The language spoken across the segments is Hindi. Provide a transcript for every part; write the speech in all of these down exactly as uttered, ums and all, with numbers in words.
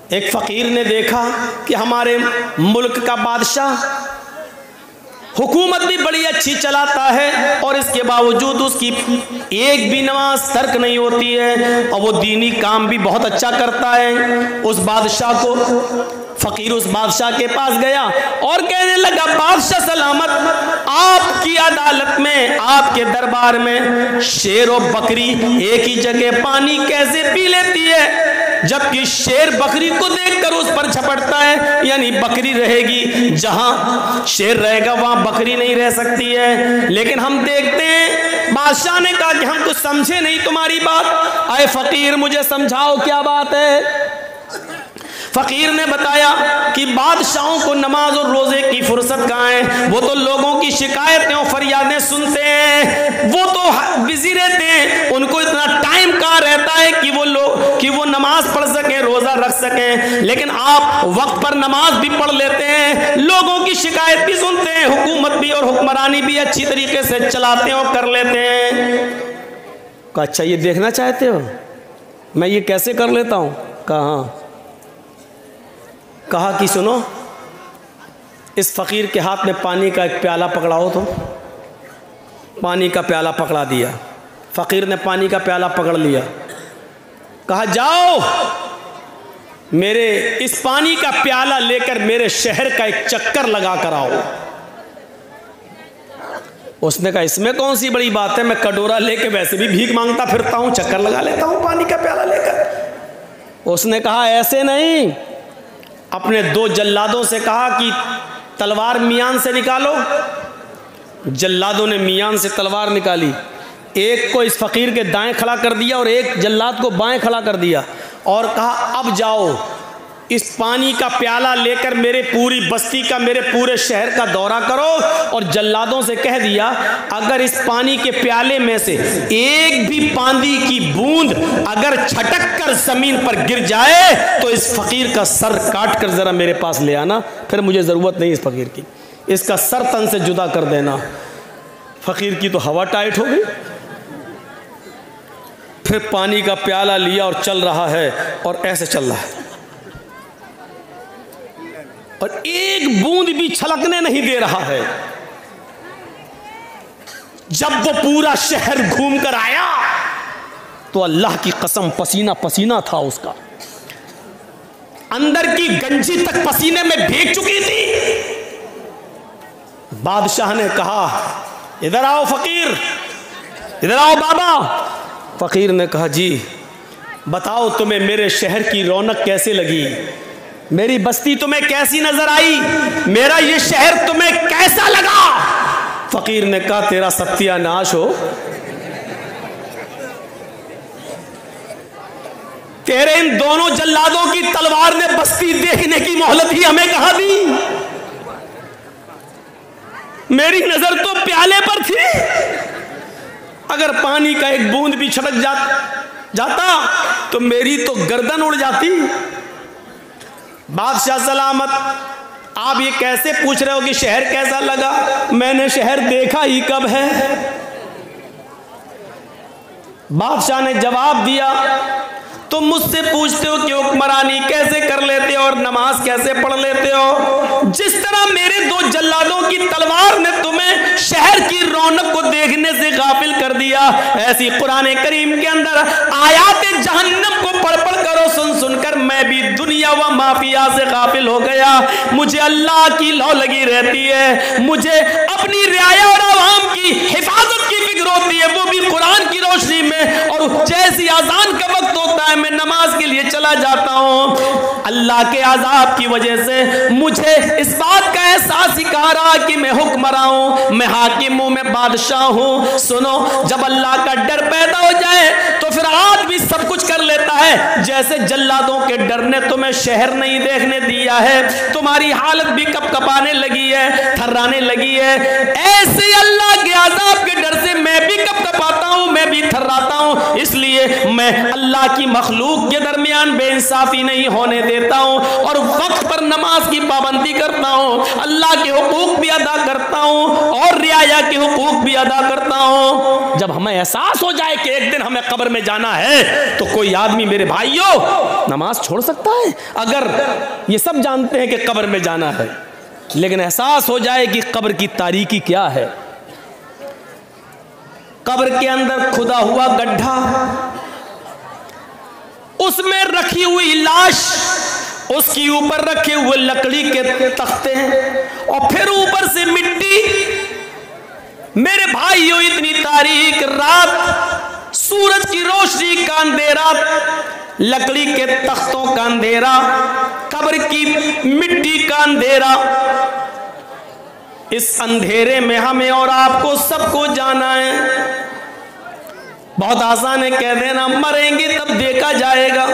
एक फ़कीर ने देखा कि हमारे मुल्क का बादशाह हुकूमत भी बड़ी अच्छी चलाता है और इसके बावजूद उसकी एक भी नमाज तर्क नहीं होती है और वो दीनी काम भी बहुत अच्छा करता है। उस बादशाह को फ़कीर उस बादशाह के पास गया और कहने लगा, बादशाह सलामत, आपकी अदालत में, आपके दरबार में शेर और बकरी एक ही जगह पानी कैसे पी लेती है, जबकि शेर बकरी को देखकर उस पर झपटता है। यानी बकरी रहेगी जहां शेर रहेगा वहां बकरी नहीं रह सकती है। लेकिन हम देखते हैं बादशाह ने कहा कि हम कुछ समझे नहीं तुम्हारी बात, आए फ़कीर मुझे समझाओ क्या बात है। फ़कीर ने बताया कि बादशाहों को नमाज और रोज़े की फुर्सत कहाँ है, वो तो लोगों की शिकायतें और फरियादें सुनते हैं, वो तो बिजी रहते हैं, उनको इतना टाइम कहाँ रहता है कि वो लोग कि वो नमाज पढ़ सकें, रोज़ा रख सकें। लेकिन आप वक्त पर नमाज भी पढ़ लेते हैं, लोगों की शिकायत भी सुनते हैं, हुकूमत भी और हुक्मरानी भी अच्छी तरीके से चलाते हैं और कर लेते हैं। अच्छा ये देखना चाहते हो मैं ये कैसे कर लेता हूँ? कहाँ? कहा कि सुनो, इस फ़कीर के हाथ में पानी का एक प्याला पकड़ाओ। तो पानी का प्याला पकड़ा दिया। फ़कीर ने पानी का प्याला पकड़ लिया। कहा जाओ मेरे इस पानी का प्याला लेकर मेरे शहर का एक चक्कर लगा कर आओ। उसने कहा इसमें कौन सी बड़ी बात है, मैं कटोरा लेके वैसे भी भीख मांगता फिरता हूँ, चक्कर लगा लेता हूँ पानी का प्याला लेकर। उसने कहा ऐसे नहीं, अपने दो जल्लादों से कहा कि तलवार मियान से निकालो। जल्लादों ने मियान से तलवार निकाली, एक को इस फ़कीर के दाएं खड़ा कर दिया और एक जल्लाद को बाएं खड़ा कर दिया और कहा अब जाओ इस पानी का प्याला लेकर मेरे पूरी बस्ती का, मेरे पूरे शहर का दौरा करो। और जल्लादों से कह दिया अगर इस पानी के प्याले में से एक भी पानी की बूंद अगर छटक कर जमीन पर गिर जाए तो इस फ़कीर का सर काट कर ज़रा मेरे पास ले आना, फिर मुझे ज़रूरत नहीं इस फ़कीर की, इसका सर तन से जुदा कर देना। फ़कीर की तो हवा टाइट हो गई। फिर पानी का प्याला लिया और चल रहा है और ऐसे चल रहा है और एक बूंद भी छलकने नहीं दे रहा है। जब वो पूरा शहर घूम कर आया तो अल्लाह की कसम पसीना पसीना था उसका, अंदर की गंजी तक पसीने में भीग चुकी थी। बादशाह ने कहा इधर आओ फ़कीर, इधर आओ बाबा। फ़कीर ने कहा जी बताओ तुम्हें मेरे शहर की रौनक कैसे लगी, मेरी बस्ती तुम्हें कैसी नजर आई, मेरा ये शहर तुम्हें कैसा लगा। फ़कीर ने कहा तेरा सत्यानाश हो, तेरे इन दोनों जल्लादों की तलवार ने बस्ती देखने की मोहलत ही हमें कहाँ दी, मेरी नजर तो प्याले पर थी। अगर पानी का एक बूंद भी छटक जा, जाता तो मेरी तो गर्दन उड़ जाती। बादशाह सलामत, आप ये कैसे पूछ रहे हो कि शहर कैसा लगा, मैंने शहर देखा ही कब है। बादशाह ने जवाब दिया तुम मुझसे पूछते हो कि हुक्मरानी कैसे कर लेते हो और नमाज कैसे पढ़ लेते हो, जिस तरह मेरे दो जल्लादों की तलवार ने तुम्हें शहर की रौनक को देखने से गाफिल कर दिया, ऐसी कुरान करीम के अंदर आयात जहन्नम को पढ़ पढ़ करो सुन सुनकर मैं भी दुनिया व माफिया से गाफिल हो गया। मुझे अल्लाह की लौ लगी रहती है, मुझे अपनी रियाया और आवाम की हिफाजत की फिक्र होती है, वो भी कुरान की रोशनी में। और जैसी अजान का वक्त होता है मैं नमाज के लिए चला जाता हूँ। अल्लाह के अजाब की वजह से मुझे इस बात का एहसास सिखा रहा कि मैं हुक्मरान हूँ, मैं हाकिम हूँ, मैं बादशाह हूँ। सुनो, जब अल्लाह का डर पैदा हो जाए तो फिर आदमी सब कुछ कर लेता है। जैसे जल्लादों के डर ने तुम्हें शहर नहीं देखने दिया है, तुम्हारी हालत भी कपकपाने लगी है, थर्राने लगी है, ऐसे अल्लाह के अजाब के डर से मैं भी कपकपाता हूँ, मैं भी थर्राता हूँ। इसलिए मैं अल्लाह की मखलूक के दरमियान बेइंसाफी नहीं होने देता हूँ और वक्त पर नमाज की पाबंदी करता हूँ, अल्लाह के हुकूक भी अदा करता हूँ और रियाया के हुकूक भी अदा करता हूँ। जब हमें एहसास हो जाए कि एक दिन हमें कब्र में जाना है तो कोई आदमी मेरे भाइयों नमाज छोड़ सकता है? अगर ये सब जानते हैं कि कब्र में जाना है, लेकिन एहसास हो जाए कि कब्र की तारीकी क्या है, कब्र के अंदर खुदा हुआ गड्ढा, उसमें रखी हुई लाश, उसके ऊपर रखे हुए लकड़ी के तख्ते और फिर ऊपर से मिट्टी। मेरे भाइयों, इतनी तारीक रात, सूरज की रोशनी का अंधेरा, लकड़ी के तख्तों का अंधेरा, कब्र की मिट्टी का अंधेरा, इस अंधेरे में हमें और आपको सबको जाना है। बहुत आसान है कह देना मरेंगे तब देखा जाएगा,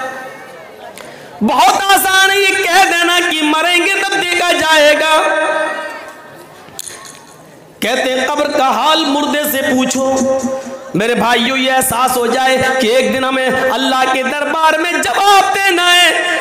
बहुत आसान है ये कह देना कि मरेंगे तब देखा जाएगा। कहते हैं कब्र का हाल मुर्दे से पूछो। मेरे भाइयों, ये एहसास हो जाए कि एक दिन हमें अल्लाह के दरबार में जवाब देना है।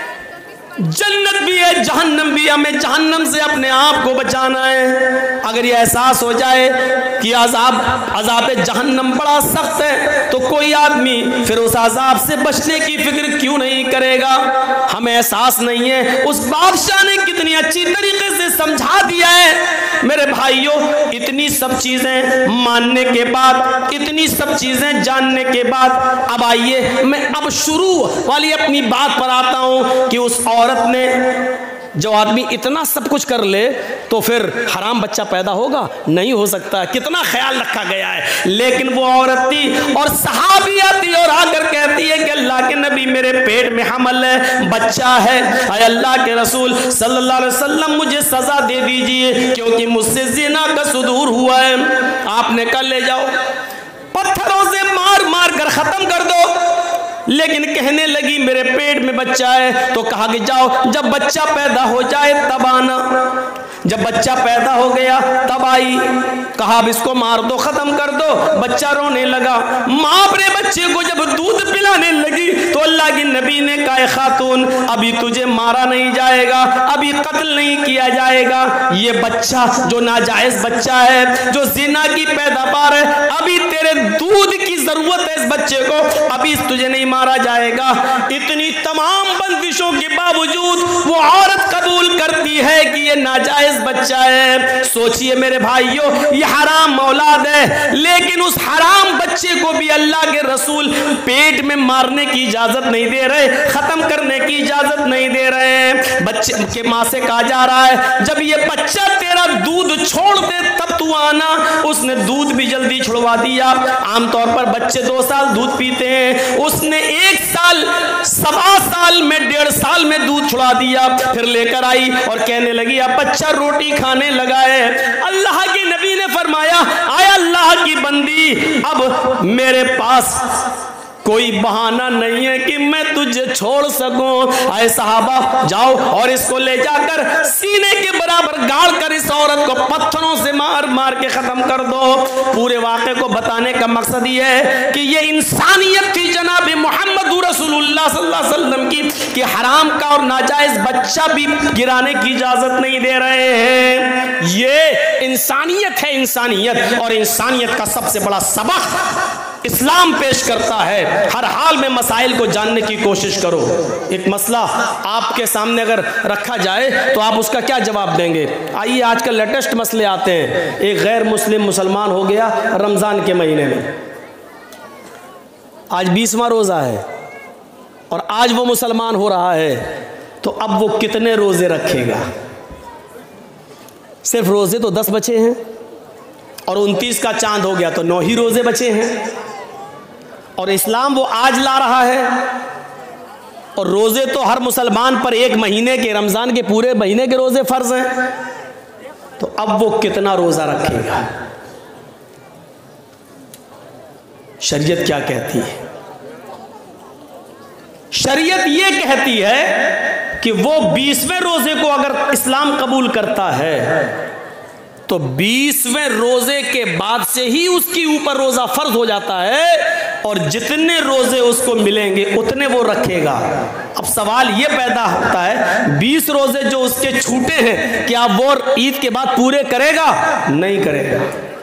जन्नत भी है, जहन्नम भी, हमें जहन्नम से अपने आप को बचाना है। अगर ये एहसास हो जाए कि अजाब अजाब जहन्नम बड़ा सख्त है तो कोई आदमी फिर उस अजाब से बचने की फिक्र क्यों नहीं करेगा? हमें एहसास नहीं है उस बादशाह ने कितनी अच्छी तरीके से समझा दिया है। मेरे भाइयों, इतनी सब चीजें मानने के बाद, इतनी सब चीजें जानने के बाद, अब आइए मैं अब शुरू वाली अपनी बात पर आता हूं कि उस औरत ने, जो आदमी इतना सब कुछ कर ले तो फिर हराम बच्चा पैदा होगा? नहीं हो सकता। कितना ख्याल रखा गया है। लेकिन वो औरत थी और सहाबी आती और आकर कहती है कि अल्लाह के नबी, मेरे पेट में हमल है, बच्चा है, अय अल्लाह के रसूल सल्लल्लाहु अलैहि वसल्लम मुझे सजा दे दीजिए क्योंकि मुझसे जिना का सुदूर हुआ है। आपने कहा ले जाओ, पत्थरों से मार मार कर खत्म कर दो। लेकिन कहने लगी मेरे पेट में बच्चा है। तो कहा कि जाओ, जब बच्चा पैदा हो जाए तब आना। जब बच्चा पैदा हो गया तब आई। कहा अब इसको मार दो, खत्म कर दो। बच्चा रोने लगा। माँ अपने बच्चे को जब दूध पिलाने लगी तो अल्लाह की नबी ने कहा खातून, अभी तुझे मारा नहीं जाएगा, अभी कत्ल नहीं किया जाएगा। ये बच्चा जो नाजायज बच्चा है, जो जिना की पैदावार है, अभी तेरे दूध की जरूरत है इस बच्चे को, अभी तुझे नहीं मारा जाएगा। इतनी तमाम बंदिशों के बावजूद वो औरत कबूल करती है कि ये नाजायज बच्चा है। सोचिए मेरे भाइयों, ये हराम औलाद है, लेकिन उस हराम बच्चे को भी अल्लाह के रसूल पेट में मारने की इजाजत नहीं दे रहे, खत्म करने की इजाजत नहीं दे रहे हैं। बच्चे के माँ से कहा जा रहा है जब ये बच्चा तेरा दूध छोड़ दे तब तू आना। उसने दूध भी जल्दी छुड़वा दिया। आमतौर पर बच्चे दो साल दूध पीते हैं, उसने एक साल, सवा साल में, डेढ़ साल में दूध छुड़ा दिया। फिर लेकर आई और कहने लगी अब बच्चा रोटी खाने लगा है। अल्लाह के नबी ने फरमाया आया अल्लाह की बंदी, अब मेरे पास कोई बहाना नहीं है कि मैं तुझे छोड़ सकूं। आए सहाबा, जाओ और इसको ले जाकर सीने के बराबर गाड़ कर इस औरत को पत्थरों से मार मार के खत्म कर दो। पूरे वाक़े को बताने का मकसद ये है कि ये इंसानियत थी जनाब मोहम्मद रसूलुल्लाह सल्लल्लाहु अलैहि वसल्लम की, कि हराम का और नाजायज बच्चा भी गिराने की इजाजत नहीं दे रहे हैं। ये इंसानियत है, इंसानियत। और इंसानियत का सबसे बड़ा सबक इस्लाम पेश करता है। हर हाल में मसाइल को जानने की कोशिश करो। एक मसला आपके सामने अगर रखा जाए तो आप उसका क्या जवाब देंगे? आइए, आजकल लेटेस्ट मसले आते हैं। एक गैर मुस्लिम मुसलमान हो गया रमज़ान के महीने में, आज बीसवां रोज़ा है और आज वो मुसलमान हो रहा है, तो अब वो कितने रोज़े रखेगा? सिर्फ रोज़े तो दस बचे हैं और उनतीस का चांद हो गया तो नौ ही रोज़े बचे हैं। और इस्लाम वो आज ला रहा है, और रोज़े तो हर मुसलमान पर एक महीने के, रमज़ान के पूरे महीने के रोज़े फ़र्ज़ हैं। तो अब वो कितना रोज़ा रखेगा? शरीयत क्या कहती है? शरीयत ये कहती है कि वो बीसवें रोज़े को अगर इस्लाम कबूल करता है तो बीसवें रोज़े के बाद से ही उसके ऊपर रोज़ा फ़र्ज हो जाता है, और जितने रोजे उसको मिलेंगे उतने वो रखेगा। अब सवाल ये पैदा होता है, बीस रोजे जो उसके छूटे हैं क्या वो ईद के बाद पूरे करेगा? नहीं करेगा।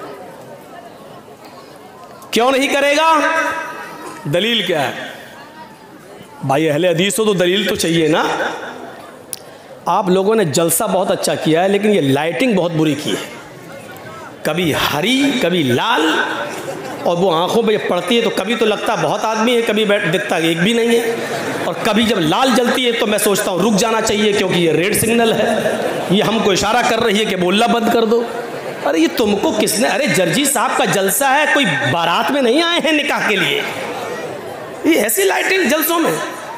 क्यों नहीं करेगा? दलील क्या है? भाई अहले हदीस हो तो दलील तो चाहिए ना। आप लोगों ने जलसा बहुत अच्छा किया है, लेकिन ये लाइटिंग बहुत बुरी की है, कभी हरी कभी लाल, और वो आंखों पे जब पड़ती है तो कभी तो लगता बहुत आदमी है, कभी बैठ दिखता एक भी नहीं है, और कभी जब लाल जलती है तो मैं सोचता हूँ रुक जाना चाहिए क्योंकि ये रेड सिग्नल है, ये हमको इशारा कर रही है कि बोलना बंद कर दो। अरे ये तुमको किसने? अरे जर्जी साहब का जलसा है, कोई बारात में नहीं आए हैं निकाह के लिए। ये ऐसी लाइटिंग जलसों में,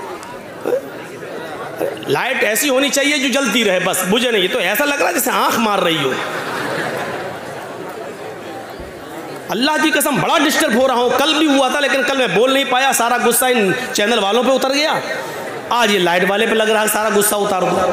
लाइट ऐसी होनी चाहिए जो जलती रहे, बस बुझे नहीं। तो ऐसा लग रहा है जैसे आंख मार रही हो। अल्लाह की कसम बड़ा डिस्टर्ब हो रहा हूँ। कल भी हुआ था लेकिन कल मैं बोल नहीं पाया, सारा गुस्सा इन चैनल वालों पे उतर गया। आज ये लाइट वाले पे लग रहा है सारा गुस्सा उतार दो।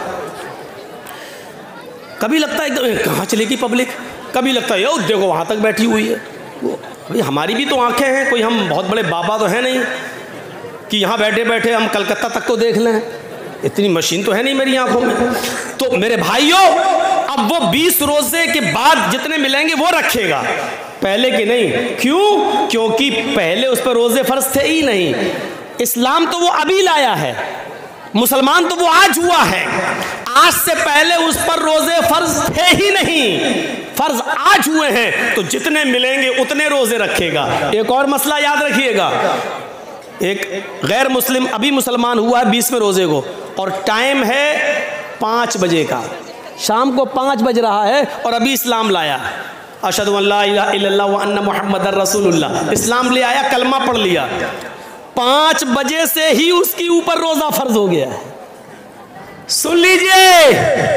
कभी लगता है एकदम कहाँ चलेगी पब्लिक, कभी लगता है यो देखो वहाँ तक बैठी हुई है। भाई हमारी भी तो आंखें हैं, कोई हम बहुत बड़े बाबा तो हैं नहीं कि यहाँ बैठे बैठे हम कलकत्ता तक तो देख लें, इतनी मशीन तो है नहीं मेरी आंखों में। तो मेरे भाइयों, अब वो बीस रोजे के बाद जितने मिलेंगे वो रखेगा, पहले के नहीं। क्यों? क्योंकि पहले उस पर रोजे फर्ज थे ही नहीं। इस्लाम तो वो अभी लाया है, मुसलमान तो वो आज हुआ है। आज से पहले उस पर रोजे फर्ज थे ही नहीं, फर्ज आज हुए हैं, तो जितने मिलेंगे उतने रोजे रखेगा। एक और मसला याद रखिएगा, एक गैर मुस्लिम अभी मुसलमान हुआ है बीसवें रोजे को, और टाइम है पाँच बजे का, शाम को पाँच बज रहा है और अभी इस्लाम लाया, अशहदु अल्ला इलाहा इल्लल्लाह व अन्ना मुहम्मदर रसूलुल्लाह, इस्लाम ले आया, कलमा पढ़ लिया। पाँच बजे से ही उसके ऊपर रोजा फर्ज हो गया है। सुन लीजिए,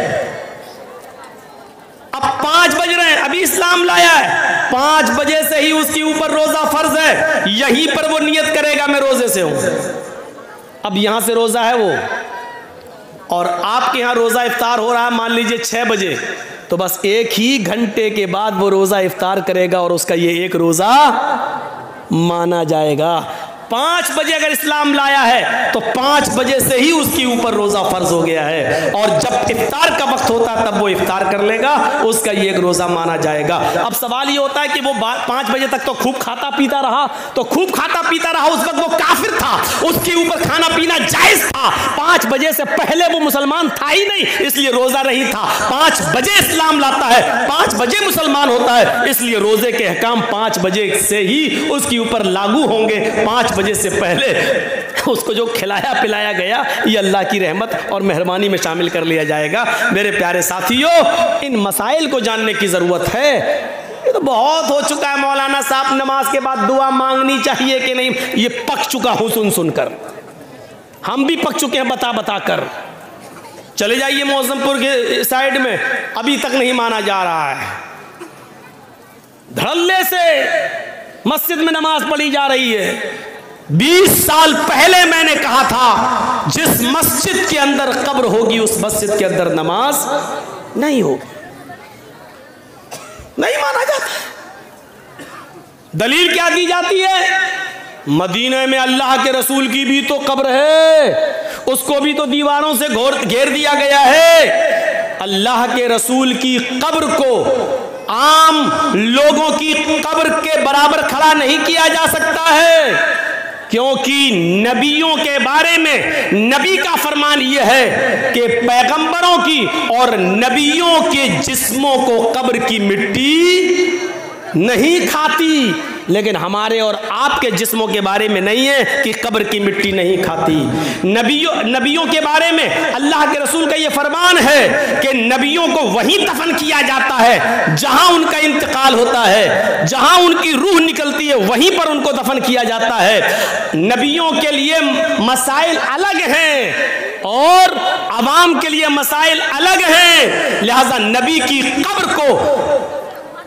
अब पाँच बज रहे हैं, अभी इस्लाम लाया है, पाँच बजे से ही उसके ऊपर रोजा फर्ज है। यहीं पर वो नियत करेगा मैं रोजे से हूं। अब यहां से रोजा है वो, और आपके यहां रोजा इफ्तार हो रहा है मान लीजिए छह बजे, तो बस एक ही घंटे के बाद वो रोजा इफ्तार करेगा और उसका ये एक रोजा माना जाएगा। पाँच बजे अगर इस्लाम लाया है तो पाँच बजे से ही उसके ऊपर रोजा फर्ज हो गया है, और जब इफ्तार का वक्त होता है तब वो इफ्तार कर लेगा, उसका ये एक रोजा माना जाएगा। अब सवाल ये होता है कि वो पाँच बजे तक तो खूब खाता पीता रहा, तो खूब खाता पीता रहा, उस वक्त वो काफिर था, उसके ऊपर खाना पीना जायज था। पाँच बजे से पहले वो मुसलमान था ही नहीं, इसलिए रोजा नहीं था। पाँच बजे इस्लाम लाता है, पाँच बजे मुसलमान होता है, इसलिए रोजे के अहकाम पाँच बजे से ही उसके ऊपर लागू होंगे। पाँच बजे से पहले उसको जो खिलाया पिलाया गया ये अल्लाह की रहमत और मेहरबानी में शामिल कर लिया जाएगा। मेरे प्यारे साथियों, इन मसाइल को जानने की ज़रूरत है। ये तो बहुत हो चुका है मौलाना साहब, नमाज के बाद दुआ मांगनी चाहिए कि नहीं, ये पक चुका हूँ सुन सुनकर, हम भी पक चुके हैं बता बता कर। चले जाइए मौजमपुर के साइड में, अभी तक नहीं माना जा रहा है। धड़ल्ले से मस्जिद में नमाज पढ़ी जा रही है। बीस साल पहले मैंने कहा था जिस मस्जिद के अंदर कब्र होगी उस मस्जिद के अंदर नमाज नहीं होगी, नहीं माना जाता। दलील क्या दी जाती है? मदीने में अल्लाह के रसूल की भी तो कब्र है, उसको भी तो दीवारों से घेर दिया गया है। अल्लाह के रसूल की कब्र को आम लोगों की कब्र के बराबर खड़ा नहीं किया जा सकता है, क्योंकि नबियों के बारे में नबी का फरमान यह है कि पैगंबरों की और नबियों के जिस्मों को कब्र की मिट्टी नहीं खाती, लेकिन हमारे और आपके जिस्मों के बारे में नहीं है कि कब्र की मिट्टी नहीं खाती। नबियों नबियों के बारे में अल्लाह के रसूल का ये फरमान है कि नबियों को वहीं दफन किया जाता है जहां उनका इंतकाल होता है, जहां उनकी रूह निकलती है वहीं पर उनको दफन किया जाता है। नबियों के लिए मसाइल अलग हैं और अवाम के लिए मसाइल अलग हैं, लिहाजा नबी की कब्र को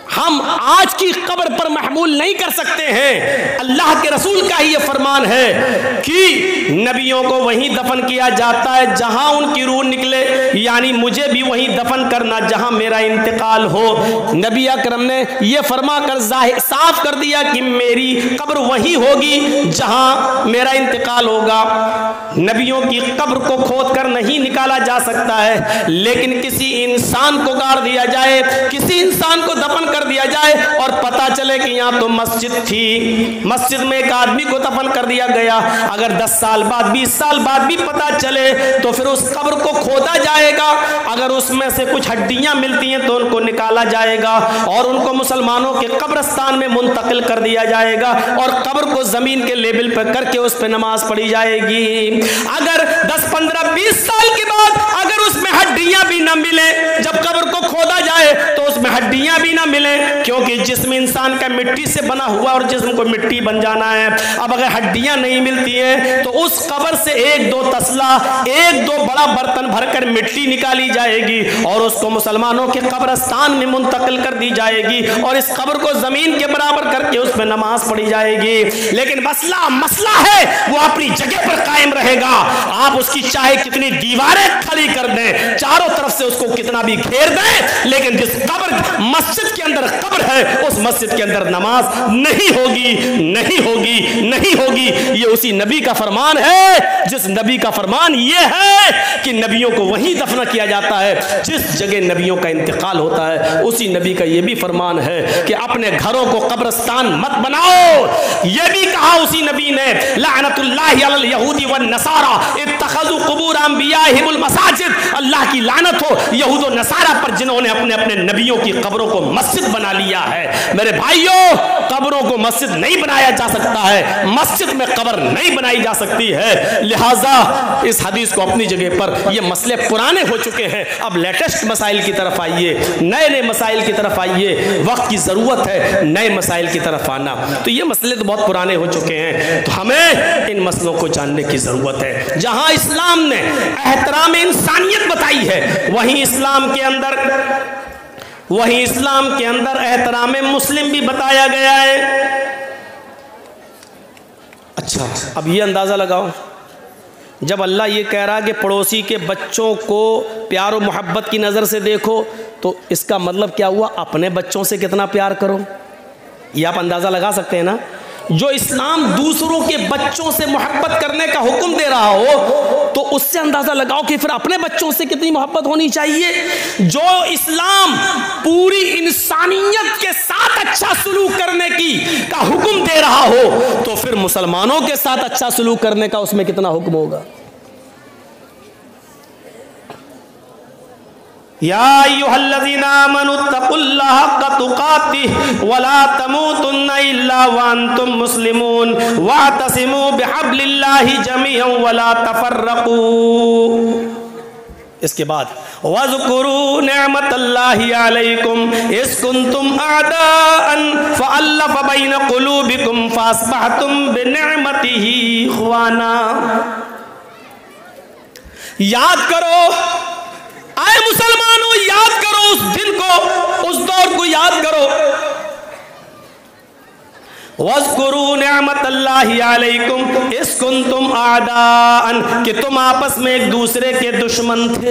हम आज की कब्र पर महमूल नहीं कर सकते हैं। अल्लाह के रसूल का ही ये फरमान है कि नबियों को वहीं दफन किया जाता है जहां उनकी रूह निकले, यानी मुझे भी वहीं दफन करना जहां मेरा इंतकाल हो। नबी अकरम ने ये फरमा कर साफ कर दिया कि मेरी कब्र वहीं होगी जहां मेरा इंतकाल होगा। नबियों की कब्र को खोद कर नहीं निकाला जा सकता है, लेकिन किसी इंसान को गाड़ दिया जाए, किसी इंसान को दफन कर दिया जाए और पता चले कि यहाँ तो मस्जिद थी, मस्जिद में एक आदमी को दफन कर दिया गया, अगर दस साल बाद बीस साल बाद भी पता चले तो फिर उस कब्र को खोदा जाएगा। अगर उसमें से कुछ हड्डियां मिलती हैं तो उनको निकाला जाएगा और उनको मुसलमानों के कब्रिस्तान में मुंतकिल कर दिया जाएगा और कब्र को जमीन के लेवल पर करके उस पर नमाज पढ़ी जाएगी। अगर दस पंद्रह बीस साल के बाद अगर उसमें हड्डियां भी ना मिले, जब कब्र को खोदा जाए तो उसमें हड्डियां भी ना मिले, क्योंकि जिस्म इंसान का मिट्टी से बना हुआ और जिस्म को मिट्टी बन जाना है। अब अगर हड्डियां नहीं मिलती है तो उस कब्र से एक दो तसला, एक दो बड़ा बर्तन भरकर मिट्टी निकाली जाएगी और उसको मुसलमानों के कब्रिस्तान में मुंतकिल कर दी जाएगी और इस कब्र को जमीन के बराबर करके उसमें नमाज पढ़ी जाएगी। लेकिन मसला मसला है वो अपनी जगह पर कायम रहेगा। आप उसकी चाहे कितनी दीवारें खड़ी कर दें, चारों तरफ से उसको कितना भी घेर दें, लेकिन जिस कब्र मस्जिद के अंदर कब्र है उस मस्जिद के अंदर नमाज नहीं होगी, नहीं होगी, नहीं होगी। ये उसी नबी का फरमान है जिस नबी का फरमान ये है कि नबियों को वहीं दफन किया जाता है जिस जगह नबियों का इंतकाल होता है। उसी नबी का ये भी फरमान है कि अपने घरों को कब्रिस्तान मत बनाओ। ये भी कहा उसी नबी ने, लानतुल्लाहि अलल यहूदी वन नसारा इत्तखज़ू कुबूर अंबियाहिमुल मसाजिद। अल्लाह की लानत हो यहूद और नसारा पर जिन्होंने अपने अपने नबियों की कब्रों को मस्जिद बना लिया है। मेरे भाइयों, कब्रों को मस्जिद नहीं बनाया जा सकता है, मस्जिद में कब्र नहीं बनाई जा सकती है। लिहाजा इस हदीस को अपनी जगह पर, ये मसले पुराने हो चुके हैं, अब लेटेस्ट मसाइल की तरफ आइए, नए नए मसाइल की तरफ आइए। वक्त की जरूरत है नए मसाइल की तरफ आना। तो ये मसले तो बहुत पुराने हो चुके हैं, तो हमें इन मसलों को जानने की जरूरत है। जहां इस्लाम ने एहतराम इंसानियत बताई है, वहीं इस्लाम के अंदर वहीं इस्लाम के अंदर एहतराम मुस्लिम भी बताया गया है। अच्छा, अब ये अंदाज़ा लगाओ, जब अल्लाह ये कह रहा है कि पड़ोसी के बच्चों को प्यार और मोहब्बत की नज़र से देखो, तो इसका मतलब क्या हुआ? अपने बच्चों से कितना प्यार करो। ये आप अंदाज़ा लगा सकते हैं ना। जो इस्लाम दूसरों के बच्चों से मोहब्बत करने का हुक्म दे रहा हो, तो उससे अंदाजा लगाओ कि फिर अपने बच्चों से कितनी मोहब्बत होनी चाहिए। जो इस्लाम पूरी इंसानियत के साथ अच्छा सलूक करने की का हुक्म दे रहा हो, तो फिर मुसलमानों के साथ अच्छा सलूक करने का उसमें कितना हुक्म होगा। या अय्युहल्लज़ीना आमनुत्तकुल्लाहा हक़्क़ तुक़ातिह वला तमूतुन्ना इल्ला व अंतुम मुस्लिमून वअतसिमू बिहब्लिल्लाहि जमीअन वला तफ़र्रक़ू। इसके बाद वज़कुरू निअमतल्लाहि अलैकुम इज़ कुंतुम अअदाअन फ़अल्लफ़ बैन क़ुलूबिकुम फ़अस्बहतुम बिनिअमतिही इख़वाना। याद करो, आए मुसलमानों, याद करो उस दिन को, उस दौर को याद करो। वज़कुरू निअमतल्लाहि अलैकुम इज़ कुंतुम अअदाअन, कि तुम आपस में एक दूसरे के दुश्मन थे।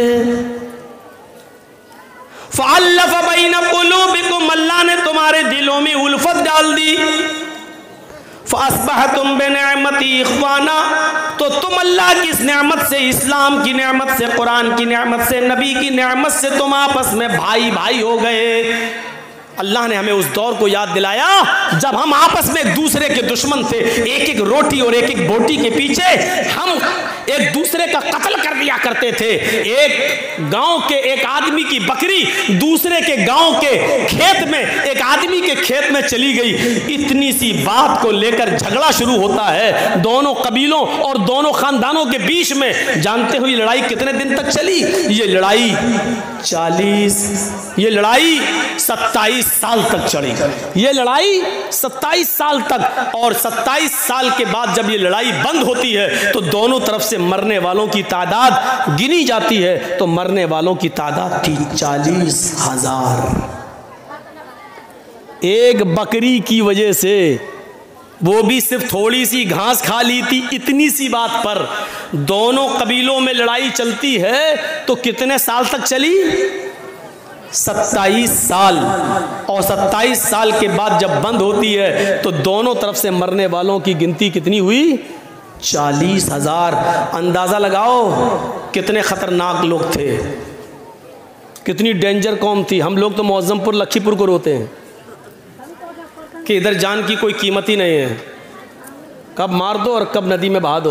फ़अल्लफ़ बैन क़ुलूबिकुम, अल्लाह ने तुम्हारे दिलों में उल्फत डाल दी। फ़अस्बहतुम बिनिअमती इख़वाना, तो तुम अल्लाह की इस नेमत से, इस्लाम की नेमत से, कुरान की नेमत से, नबी की नेमत से तुम आपस में भाई भाई हो गए। अल्लाह ने हमें उस दौर को याद दिलाया जब हम आपस में एक दूसरे के दुश्मन थे। एक एक रोटी और एक एक बोटी के पीछे हम एक दूसरे का कत्ल कर दिया करते थे। एक गांव के एक आदमी की बकरी दूसरे के गांव के खेत में, एक आदमी के खेत में चली गई। इतनी सी बात को लेकर झगड़ा शुरू होता है दोनों कबीलों और दोनों खानदानों के बीच में। जानते हो ये लड़ाई कितने दिन तक चली? ये लड़ाई चालीस, ये लड़ाई सत्ताईस साल तक चली। ये लड़ाई सत्ताईस साल तक, और सत्ताईस साल के बाद जब ये लड़ाई बंद होती है तो दोनों तरफ से मरने वालों की तादाद गिनी जाती है, तो मरने वालों की तादाद थी चालीस हजार। एक बकरी की वजह से, वो भी सिर्फ थोड़ी सी घास खा ली थी, इतनी सी बात पर दोनों कबीलों में लड़ाई चलती है। तो कितने साल तक चली? सत्ताईस साल। और सत्ताईस साल के बाद जब बंद होती है तो दोनों तरफ से मरने वालों की गिनती कितनी हुई? चालीस हजार। अंदाजा लगाओ कितने खतरनाक लोग थे, कितनी डेंजर कौम थी। हम लोग तो मौजमपुर लखीपुर को रोते हैं कि इधर जान की कोई कीमत ही नहीं है, कब मार दो और कब नदी में बहा दो।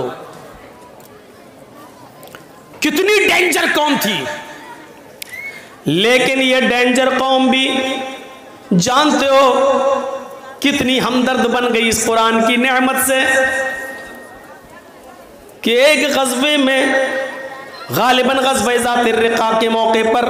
कितनी डेंजर कौम थी। लेकिन ये डेंजर कौम भी जानते हो कितनी हमदर्द बन गई इस कुरान की नेमत से कि एक गज़वे में, गालिबन गज़वे ज़ातिर रिक़ा के मौके पर,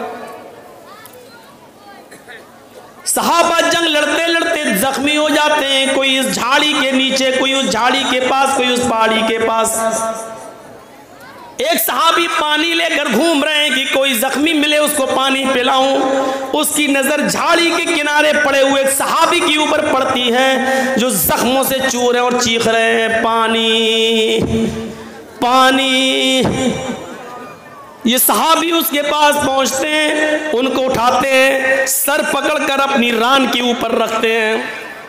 सहाबा जंग लड़ते लड़ते जख्मी हो जाते हैं। कोई इस झाड़ी के नीचे, कोई उस झाड़ी के पास, कोई उस पहाड़ी के पास। एक सहाबी पानी लेकर घूम रहे हैं कि कोई जख्मी मिले उसको पानी पिलाऊं। उसकी नजर झाड़ी के किनारे पड़े हुए एक सहाबी के ऊपर पड़ती है जो जख्मों से चू रहे और चीख रहे हैं, पानी पानी। ये सहाबी उसके पास पहुंचते हैं, उनको उठाते हैं, सर पकड़कर अपनी रान के ऊपर रखते हैं,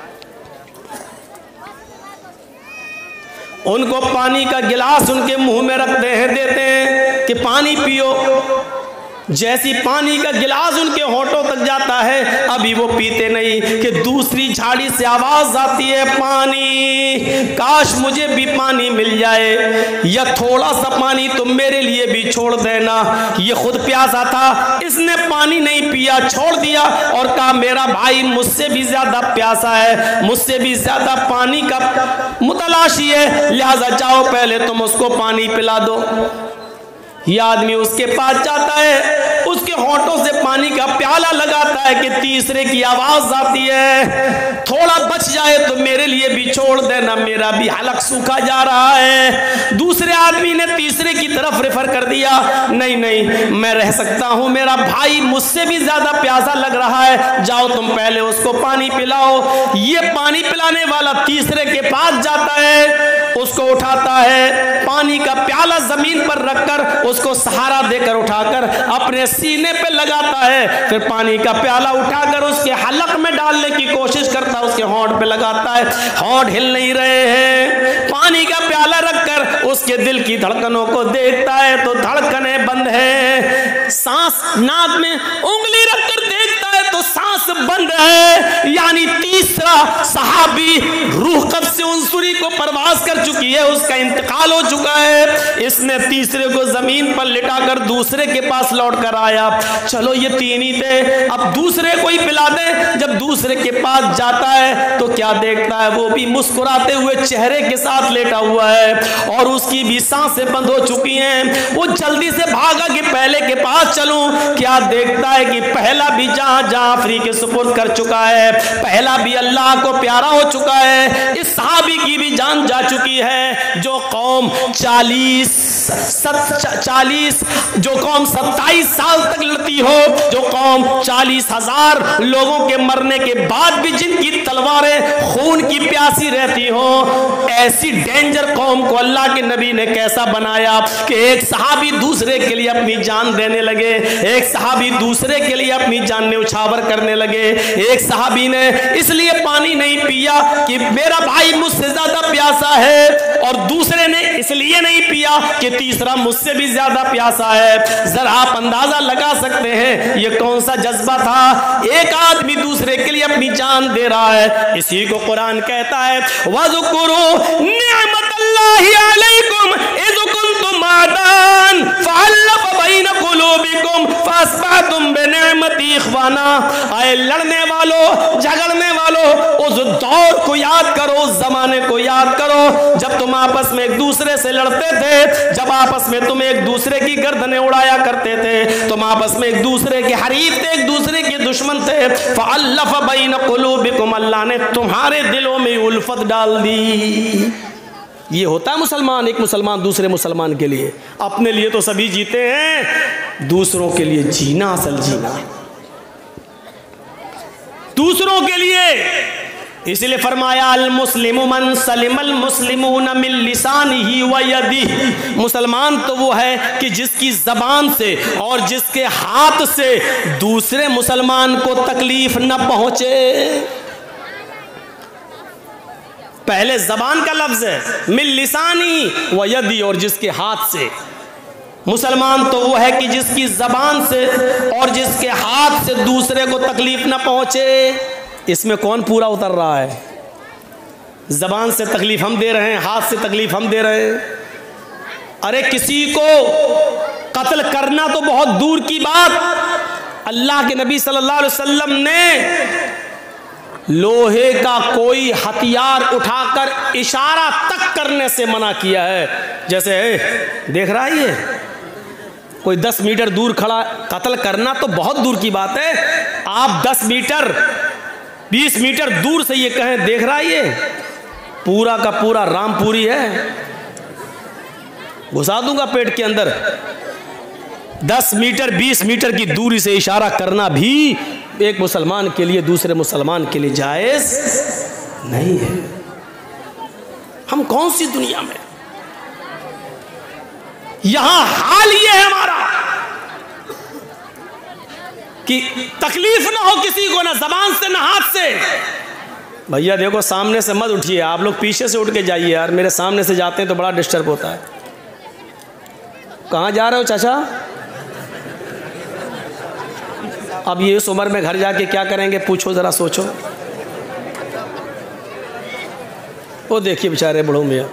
उनको पानी का गिलास उनके मुंह में रखते हैं, देते हैं कि पानी पियो। जैसी पानी का गिलास उनके होठों तक जाता है, अभी वो पीते नहीं कि दूसरी झाड़ी से आवाज आती है, पानी, काश मुझे भी पानी मिल जाए, या थोड़ा सा पानी तुम मेरे लिए भी छोड़ देना। ये खुद प्यासा था, इसने पानी नहीं पिया, छोड़ दिया और कहा मेरा भाई मुझसे भी ज्यादा प्यासा है, मुझसे भी ज्यादा पानी का मुतलाशी है, लिहाजा जाओ पहले तुम उसको पानी पिला दो। ये आदमी उसके पास जाता है, उसके होठों से पानी का प्याला लगाता है कि तीसरे की आवाज आती है, थोड़ा बच जाए तो मेरे लिए भी छोड़ देना, मेरा भी हलक सूखा जा रहा है। दूसरे आदमी ने तीसरे की तरफ रेफर कर दिया, नहीं नहीं मैं रह सकता हूं, मेरा भाई मुझसे भी ज्यादा प्यासा लग रहा है, जाओ तुम पहले उसको पानी पिलाओ। ये पानी पिलाने वाला तीसरे के पास जाता है, उसको उठाता है, पानी का प्याला जमीन पर रखकर उसको सहारा देकर उठाकर अपने सीने पे लगाता है, फिर पानी का प्याला उठाकर उसके हलक में डालने की कोशिश करता है, उसके होंठ पे लगाता है, होंठ हिल नहीं रहे हैं। पानी का प्याला रखकर उसके दिल की धड़कनों को देखता है तो धड़कनें बंद है, सांस नाक में उंगली रखकर देखता है तो सांस बंद है। यानी तीसरा सहाबी रूह कब से उनसुरी को परवास कर चुकी है, उसका इंतकाल हो चुका है। इसने तीसरे को जमीन पर लिटाकर दूसरे के पास लौट कर आया, चलो ये तीन ही थे, अब दूसरे को ही पिला दे। जब दूसरे के पास जाता है तो क्या देखता है, वो भी मुस्कुराते हुए चेहरे के साथ लेटा हुआ है और उसकी भी सांसें बंद हो चुकी हैं। वो जल्दी से भागा कि पहले के पास चलूं, क्या देखता है कि पहला भी जहां जहां फ्री के सुपुर्द कर चुका है, पहला भी अल्लाह को प्यारा हो चुका है, इस सहाबी की भी जान जा चुकी है। जो कौम चालीस चालीस जो कौम सत्ताईस साल तक लड़ती हो, जो कौम चालीस हजार लोगों के मरने के बाद भी जिनकी तलवारें खून की प्यासी रहती हो, ऐसी डेंजर कौम को अल्लाह के नबी ने कैसा बनाया कि एक सहाबी दूसरे के लिए अपनी जान देने लगे, एक सहाबी दूसरे के लिए अपनी जान न्यौछावर करने लगे। एक सहाबी ने इसलिए पानी नहीं पिया कि मेरा भाई मुझसे ज्यादा प्यासा है, और दूसरे ने इसलिए नहीं पिया कि तीसरा मुझसे भी ज्यादा प्यासा है। जरा आप अंदाजा लगा सकते हैं ये कौन सा जज्बा था। एक आदमी दूसरे के लिए अपनी जान दे रहा है। इसी को कुरान कहता है, वज़कुरू निअमतल्लाहि अलैकुम इज़ कुंतुम आदान फ़अल्लफ़ बैन क़ुलूबिकुम फ़अस्बहतुम बिनिअमति इख़वाना। आए लड़ने वालों, झगड़ने वालों, उस दौर को याद करो, उस जमाने को याद करो जब तुम आपस में एक दूसरे से लड़ते थे, जब आपस में तुम एक दूसरे की गर्दनें उड़ाया करते थे, तुम आपस में एक दूसरे के हरीफ थे, एक दूसरे के दुश्मन थे। फ़अल्लफ़ बैन क़ुलूबिकुम, अल्लाह ने तुम्हारे दिलों में उल्फत डाल दी। ये होता है मुसलमान, एक मुसलमान दूसरे मुसलमान के लिए। अपने लिए तो सभी जीते हैं, दूसरों के लिए जीना असल जीना। दूसरों के लिए। इसलिए फरमाया अल मुस्लिमु मन सलिमल मुस्लिमून मिन लिसानिही व यदिही, मुसलमान तो वो है कि जिसकी जबान से और जिसके हाथ से दूसरे मुसलमान को तकलीफ न पहुंचे। पहले जबान का लफ्ज है मिन लिसानी व यदी, और जिसके हाथ से। मुसलमान तो वो है कि जिसकी जबान से और जिसके हाथ से दूसरे को तकलीफ न पहुंचे। इसमें कौन पूरा उतर रहा है? जबान से तकलीफ हम दे रहे हैं, हाथ से तकलीफ हम दे रहे हैं। अरे किसी को कत्ल करना तो बहुत दूर की बात, अल्लाह के नबी सल्लल्लाहु अलैहि वसल्लम ने लोहे का कोई हथियार उठाकर इशारा तक करने से मना किया है। जैसे देख रहा है ये कोई दस मीटर दूर खड़ा, कत्ल करना तो बहुत दूर की बात है। आप दस मीटर बीस मीटर दूर से ये कहें देख रहा है ये पूरा का पूरा रामपुरी है, घुसा दूंगा पेट के अंदर। दस मीटर बीस मीटर की दूरी से इशारा करना भी एक मुसलमान के लिए दूसरे मुसलमान के लिए जायज नहीं है। हम कौन सी दुनिया में? यहां हाल ये है हमारा कि तकलीफ ना हो किसी को, ना जबान से ना हाथ से। भैया देखो सामने से मत उठिए, आप लोग पीछे से उठ के जाइए यार, मेरे सामने से जाते हैं तो बड़ा डिस्टर्ब होता है। कहाँ जा रहे हो चाचा? अब ये इस उम्र में घर जाके क्या करेंगे पूछो जरा, सोचो। वो देखिए बेचारे बड़ों मियाँ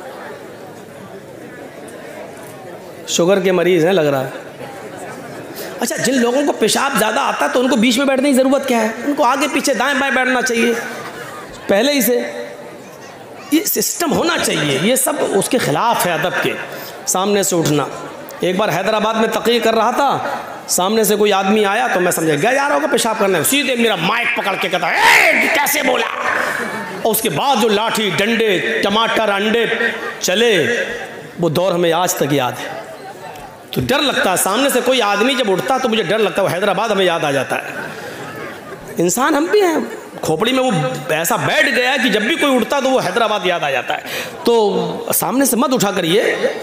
शुगर के मरीज हैं लग रहा है। अच्छा, जिन लोगों को पेशाब ज़्यादा आता है तो उनको बीच में बैठने की ज़रूरत क्या है? उनको आगे पीछे दाएं बाएं बैठना चाहिए पहले ही से। ये सिस्टम होना चाहिए, ये सब उसके ख़िलाफ़ है अदब के। सामने से उठना। एक बार हैदराबाद में तक़रीर कर रहा था, सामने से कोई आदमी आया तो मैं समझा गया जा रहा होगा पेशाब करने, सीधे मेरा माइक पकड़ के कहता है कैसे बोला। और उसके बाद जो लाठी डंडे टमाटर अंडे चले, वो दौर हमें आज तक याद है। तो डर लगता है, सामने से कोई आदमी जब उठता तो मुझे डर लगता है। वो हैदराबाद हमें याद आ जाता है। इंसान हम भी हैं, खोपड़ी में वो ऐसा बैठ गया है कि जब भी कोई उठता तो वो हैदराबाद याद आ जाता है। तो सामने से मत उठा करिए।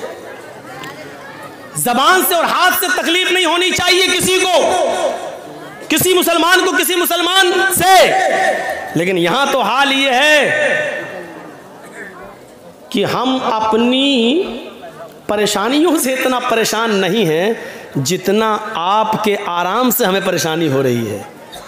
जबान से और हाथ से तकलीफ नहीं होनी चाहिए किसी को, किसी मुसलमान को किसी मुसलमान से। लेकिन यहां तो हाल ये है कि हम अपनी परेशानियों से इतना परेशान नहीं हैं जितना आपके आराम से हमें परेशानी हो रही है।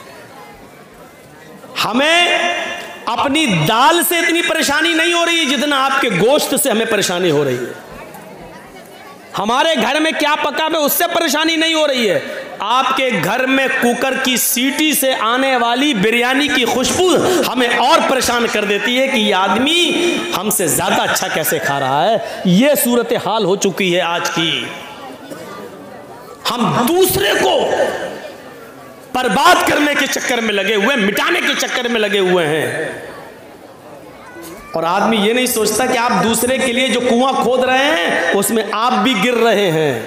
हमें अपनी दाल से इतनी परेशानी नहीं हो रही है जितना आपके गोश्त से हमें परेशानी हो रही है। हमारे घर में क्या पका है उससे परेशानी नहीं हो रही है। आपके घर में कुकर की सीटी से आने वाली बिरयानी की खुशबू हमें और परेशान कर देती है कि ये आदमी हमसे ज्यादा अच्छा कैसे खा रहा है। ये सूरत हाल हो चुकी है आज की। हम दूसरे को बर्बाद करने के चक्कर में लगे हुए, मिटाने के चक्कर में लगे हुए हैं। और आदमी ये नहीं सोचता कि आप दूसरे के लिए जो कुआं खोद रहे हैं उसमें आप भी गिर रहे हैं।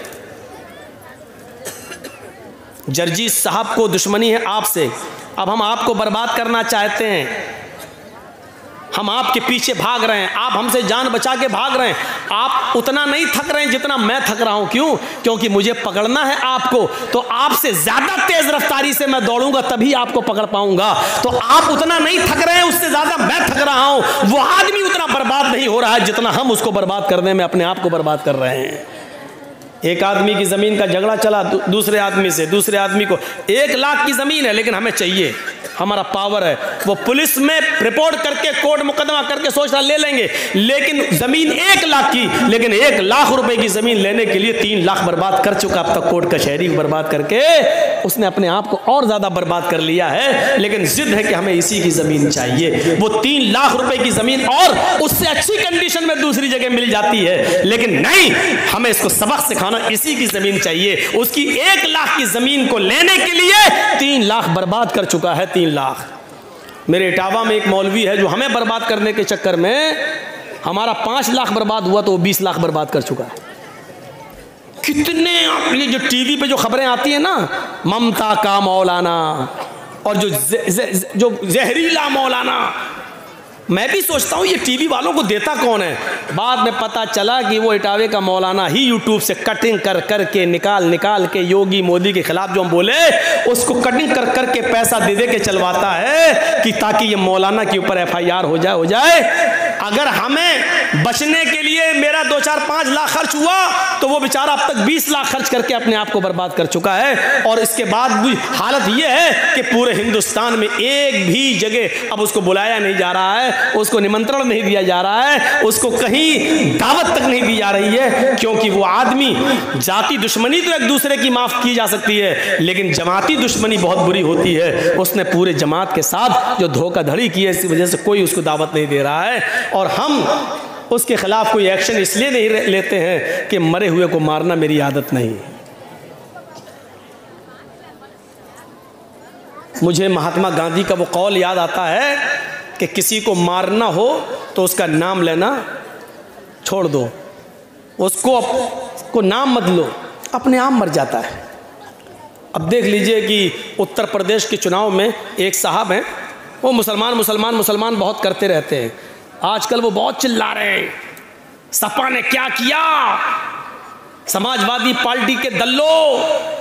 जर्जी साहब को दुश्मनी है आपसे, अब हम आपको बर्बाद करना चाहते हैं। हम आपके पीछे भाग रहे हैं, आप हमसे जान बचा के भाग रहे हैं। आप उतना नहीं थक रहे हैं जितना मैं थक रहा हूं। क्यों? क्योंकि मुझे पकड़ना है आपको, तो आपसे ज्यादा तेज रफ्तारी से मैं दौड़ूंगा तभी आपको पकड़ पाऊंगा। तो आप उतना नहीं थक रहे हैं, उससे ज्यादा मैं थक रहा हूं। वो आदमी उतना बर्बाद नहीं हो रहा है जितना हम उसको बर्बाद करने में अपने आप को बर्बाद कर रहे हैं। एक आदमी की जमीन का झगड़ा चला दूसरे आदमी से, दूसरे आदमी को एक लाख की जमीन है लेकिन हमें चाहिए, हमारा पावर है। वो पुलिस में रिपोर्ट करके कोर्ट मुकदमा करके सोच रहा ले लेंगे, लेकिन जमीन एक लाख की, लेकिन एक लाख रुपए की जमीन लेने के लिए तीन लाख बर्बाद कर चुका अब तक। कोर्ट कचहरी बर्बाद करके उसने अपने आप को और ज्यादा बर्बाद कर लिया है। लेकिन जिद है कि हमें इसी की जमीन चाहिए। वो तीन लाख रुपए की जमीन और उससे अच्छी कंडीशन में दूसरी जगह मिल जाती है, लेकिन नहीं, हमें इसको सबक सिखाना, इसी की जमीन चाहिए। उसकी एक लाख की जमीन को लेने के लिए तीन लाख बर्बाद कर चुका है। तीन लाख। मेरे इटावा में एक मौलवी है जो हमें बर्बाद करने के चक्कर में हमारा पांच लाख बर्बाद हुआ तो वो बीस लाख बर्बाद कर चुका है। कितने ये जो टीवी पे जो खबरें आती है ना, ममता का मौलाना, और जो ज, ज, जो जहरीला मौलाना, मैं भी सोचता हूँ ये टीवी वालों को देता कौन है। बाद में पता चला कि वो इटावे का मौलाना ही यूट्यूब से कटिंग कर कर के निकाल निकाल के योगी मोदी के खिलाफ जो हम बोले उसको कटिंग कर कर के पैसा दे दे के चलवाता है कि ताकि ये मौलाना के ऊपर एफ आई आर हो जाए हो जाए अगर हमें बचने के लिए मेरा दो चार पाँच लाख खर्च हुआ तो वो बेचारा अब तक बीस लाख खर्च करके अपने आप को बर्बाद कर चुका है। और इसके बाद भी हालत ये है कि पूरे हिंदुस्तान में एक भी जगह अब उसको बुलाया नहीं जा रहा है, उसको निमंत्रण नहीं दिया जा रहा है, उसको कहीं दावत तक नहीं दी जा रही है, क्योंकि वो आदमी, जाति दुश्मनी तो एक दूसरे की माफ की जा सकती है लेकिन जमाती दुश्मनी बहुत बुरी होती है। उसने पूरे जमात के साथ जो धोखाधड़ी की है इसी वजह से कोई उसको दावत नहीं दे रहा है और हम उसके खिलाफ कोई एक्शन इसलिए नहीं लेते हैं कि मरे हुए को मारना मेरी आदत नहीं। मुझे महात्मा गांधी का वो कौल याद आता है कि किसी को मारना हो तो उसका नाम लेना छोड़ दो, उसको को नाम मत लो, अपने आप मर जाता है। अब देख लीजिए कि उत्तर प्रदेश के चुनाव में एक साहब हैं, वो मुसलमान मुसलमान मुसलमान बहुत करते रहते हैं। आजकल वो बहुत चिल्ला रहे हैं सपा ने क्या किया, समाजवादी पार्टी के दल्लो,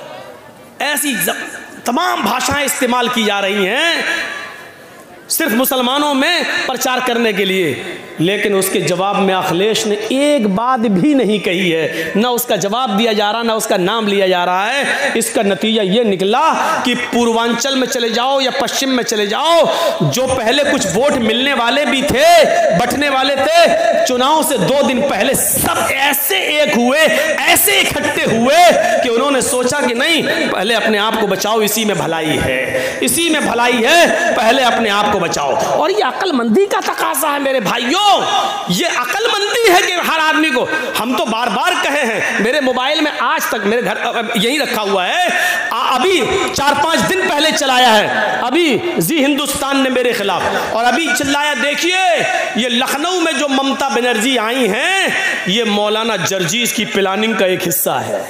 ऐसी तमाम भाषाएं इस्तेमाल की जा रही हैं सिर्फ मुसलमानों में प्रचार करने के लिए। लेकिन उसके जवाब में अखिलेश ने एक बात भी नहीं कही है, ना उसका जवाब दिया जा रहा ना उसका नाम लिया जा रहा है। इसका नतीजा ये निकला कि पूर्वांचल में चले जाओ या पश्चिम में चले जाओ, जो पहले कुछ वोट मिलने वाले भी थे, बंटने वाले थे, चुनाव से दो दिन पहले सब ऐसे एक हुए, ऐसे इकट्ठे हुए कि उन्होंने सोचा कि नहीं, पहले अपने आप को बचाओ, इसी में भलाई है, इसी में भलाई है, पहले अपने आप को बचाओ। और ये अक्लमंदी का तकाजा है मेरे भाइयों, ये अक्लमंदी है कि हर आदमी को, हम तो बार बार कहे हैं, मेरे मोबाइल में आज तक मेरे घर यही रखा हुआ है, अभी चार पांच दिन पहले चलाया है, अभी जी हिंदुस्तान ने मेरे खिलाफ, और अभी चिल्लाया, देखिए ये लखनऊ में जो ममता बनर्जी आई हैं ये मौलाना जर्जीस की प्लानिंग का एक हिस्सा है।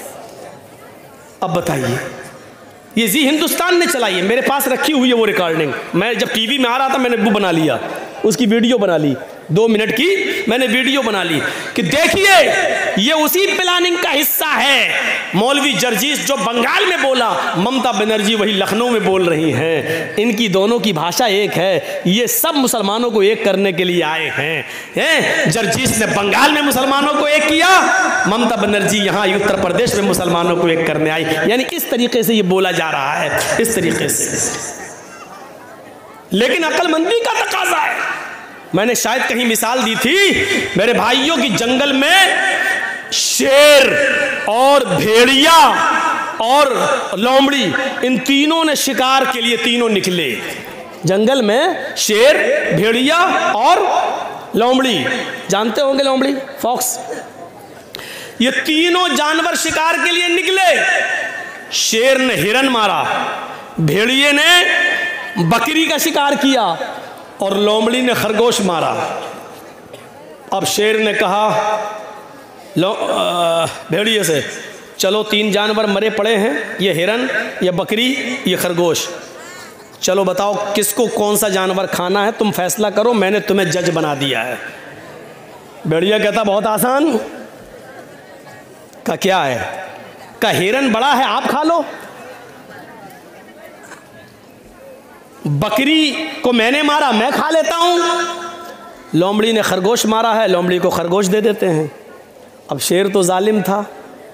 अब बताइए, ये जी हिंदुस्तान ने चलाई है, मेरे पास रखी हुई है वो रिकॉर्डिंग। मैं जब टीवी में आ रहा था मैंने वो बना लिया, उसकी वीडियो बना ली, दो मिनट की मैंने वीडियो बना ली कि देखिए ये उसी प्लानिंग का हिस्सा है। मौलवी जर्जीस जो बंगाल में बोला, ममता बनर्जी वही लखनऊ में बोल रही हैं, इनकी दोनों की भाषा एक है। ये सब मुसलमानों को एक करने के लिए आए हैं, हैं? जर्जीस ने बंगाल में मुसलमानों को एक किया, ममता बनर्जी यहाँ उत्तर प्रदेश में मुसलमानों को एक करने आई। यानी इस तरीके से ये बोला जा रहा है, इस तरीके से। लेकिन अक्लमंदी का तकाजा है। मैंने शायद कहीं मिसाल दी थी मेरे भाइयों की, जंगल में शेर और भेड़िया और लोमड़ी, इन तीनों ने शिकार के लिए तीनों निकले। जंगल में शेर, भेड़िया और लोमड़ी, जानते होंगे लोमड़ी, फॉक्स, ये तीनों जानवर शिकार के लिए निकले। शेर ने हिरन मारा, भेड़िए ने बकरी का शिकार किया और लोमड़ी ने खरगोश मारा। अब शेर ने कहा भेड़िए से, चलो तीन जानवर मरे पड़े हैं, ये हिरन, ये बकरी, ये खरगोश, चलो बताओ किसको कौन सा जानवर खाना है, तुम फैसला करो, मैंने तुम्हें जज बना दिया है। भेड़िया कहता बहुत आसान। का क्या है? का हिरन बड़ा है, आप खा लो। बकरी को मैंने मारा, मैं खा लेता हूं। लोमड़ी ने खरगोश मारा है, लोमड़ी को खरगोश दे देते हैं। अब शेर तो जालिम था।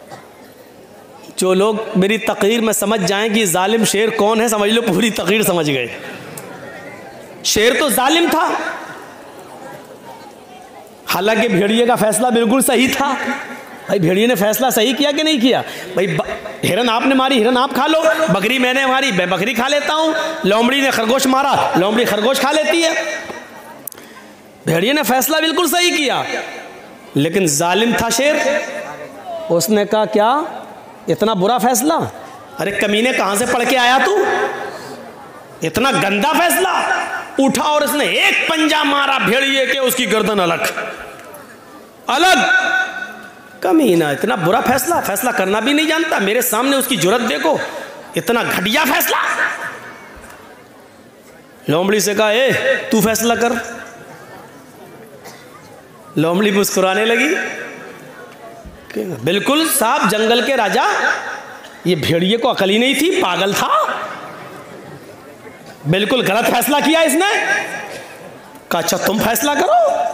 जो लोग मेरी तकरीर में समझ जाएं कि जालिम शेर कौन है, समझ लो पूरी तकरीर समझ गए। शेर तो जालिम था, हालांकि भेड़िए का फैसला बिल्कुल सही था। भाई भेड़िए ने फैसला सही किया कि नहीं किया? भाई हिरन आपने मारी, हिरन आप खा लो, बकरी मैंने मारी, मैं बकरी खा लेता हूँ, लोमड़ी ने खरगोश मारा, लोमड़ी खरगोश खा लेती है। भेड़िए ने फैसला बिल्कुल सही किया, लेकिन जालिम था शेर। उसने कहा क्या इतना बुरा फैसला? अरे कमीने कहाँ से पढ़ के आया तू, इतना गंदा फैसला? उठा और इसने एक पंजा मारा भेड़िए के, उसकी गर्दन अलग अलग। कमीना, इतना बुरा फैसला, फैसला करना भी नहीं जानता, मेरे सामने उसकी जुर्रत देखो, इतना घटिया फैसला। लोमड़ी से कहा, ए तू फैसला कर। लोमड़ी मुस्कुराने लगी, बिल्कुल साहब जंगल के राजा, ये भेड़िए को अकल ही नहीं थी, पागल था, बिल्कुल गलत फैसला किया इसने। कहा अच्छा तुम फैसला करो।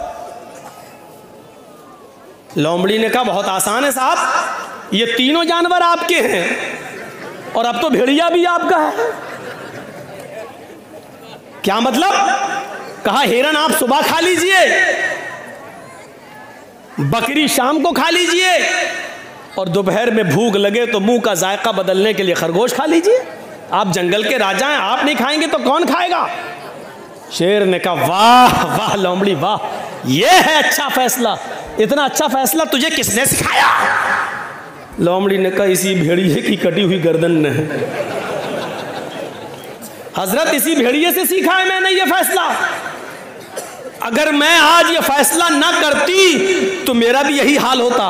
लोमड़ी ने कहा बहुत आसान है साहब, ये तीनों जानवर आपके हैं और अब तो भेड़िया भी आपका है। क्या मतलब? कहा हिरन आप सुबह खा लीजिए, बकरी शाम को खा लीजिए, और दोपहर में भूख लगे तो मुंह का जायका बदलने के लिए खरगोश खा लीजिए। आप जंगल के राजा हैं, आप नहीं खाएंगे तो कौन खाएगा? शेर ने कहा वाह वाह लोमड़ी वाह, ये है अच्छा फैसला, इतना अच्छा फैसला तुझे किसने सिखाया? लोमड़ी ने कहा इसी भेड़िए की कटी हुई गर्दन ने। हजरत इसी भेड़िए से सीखा है मैंने ये फैसला। अगर मैं आज ये फैसला ना करती तो मेरा भी यही हाल होता।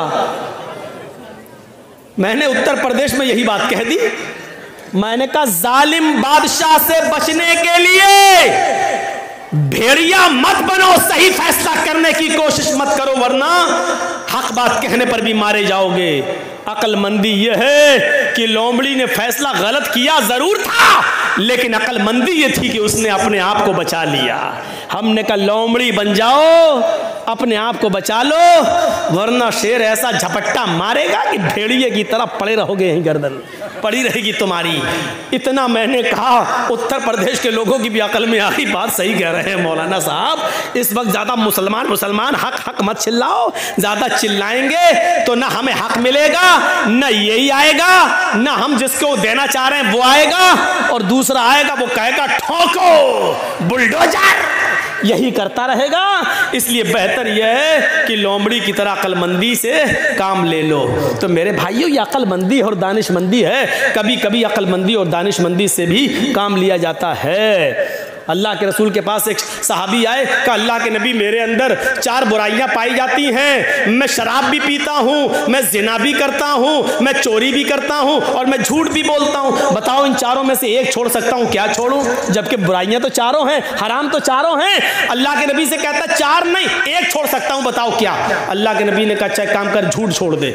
मैंने उत्तर प्रदेश में यही बात कह दी। मैंने कहा जालिम बादशाह से बचने के लिए भेड़िया मत बनो, सही फैसला करने की कोशिश मत करो, वरना हक बात कहने पर भी मारे जाओगे। अक्लमंदी यह है कि लोमड़ी ने फैसला गलत किया जरूर था, लेकिन अक्लमंदी ये थी कि उसने अपने आप को बचा लिया। हमने कहा लोमड़ी बन जाओ, अपने आप को बचा लो, वरना शेर ऐसा झपट्टा मारेगा कि भेड़िए की तरह पड़े रहोगे, यहीं गर्दन पड़ी रहेगी तुम्हारी। इतना मैंने कहा, उत्तर प्रदेश के लोगों की भी अकल में आ गई, बात सही कह रहे हैं मौलाना साहब। इस वक्त ज्यादा मुसलमान मुसलमान हक हक मत चिल्लाओ, ज्यादा चिल्लाएंगे तो ना हमें हक मिलेगा, ना यही आएगा, ना हम जिसको देना चाह रहे हैं वो आएगा, और दूसरा आएगा वो कहेगा ठोको बुलडोजर, यही करता रहेगा। इसलिए बेहतर यह है कि लोमड़ी की तरह अक्लमंदी से काम ले लो। तो मेरे भाइयों ये अक्लमंदी और दानिशमंदी है, कभी कभी अक्लमंदी और दानिशमंदी से भी काम लिया जाता है। अल्लाह के रसूल के पास एक सहाबी आए, कहा अल्लाह के नबी मेरे अंदर चार बुराइयां पाई जाती हैं, मैं शराब भी पीता हूं, मैं जिना भी करता हूं, मैं चोरी भी करता हूं और मैं झूठ भी बोलता हूं, बताओ इन चारों में से एक छोड़ सकता हूं, क्या छोड़ूं? जबकि बुराइयां तो चारों हैं, हराम तो चारों हैं। अल्लाह के नबी से कहता चार नहीं एक छोड़ सकता हूं, बताओ क्या? अल्लाह के नबी ने कहा अच्छा काम कर, झूठ छोड़ दे।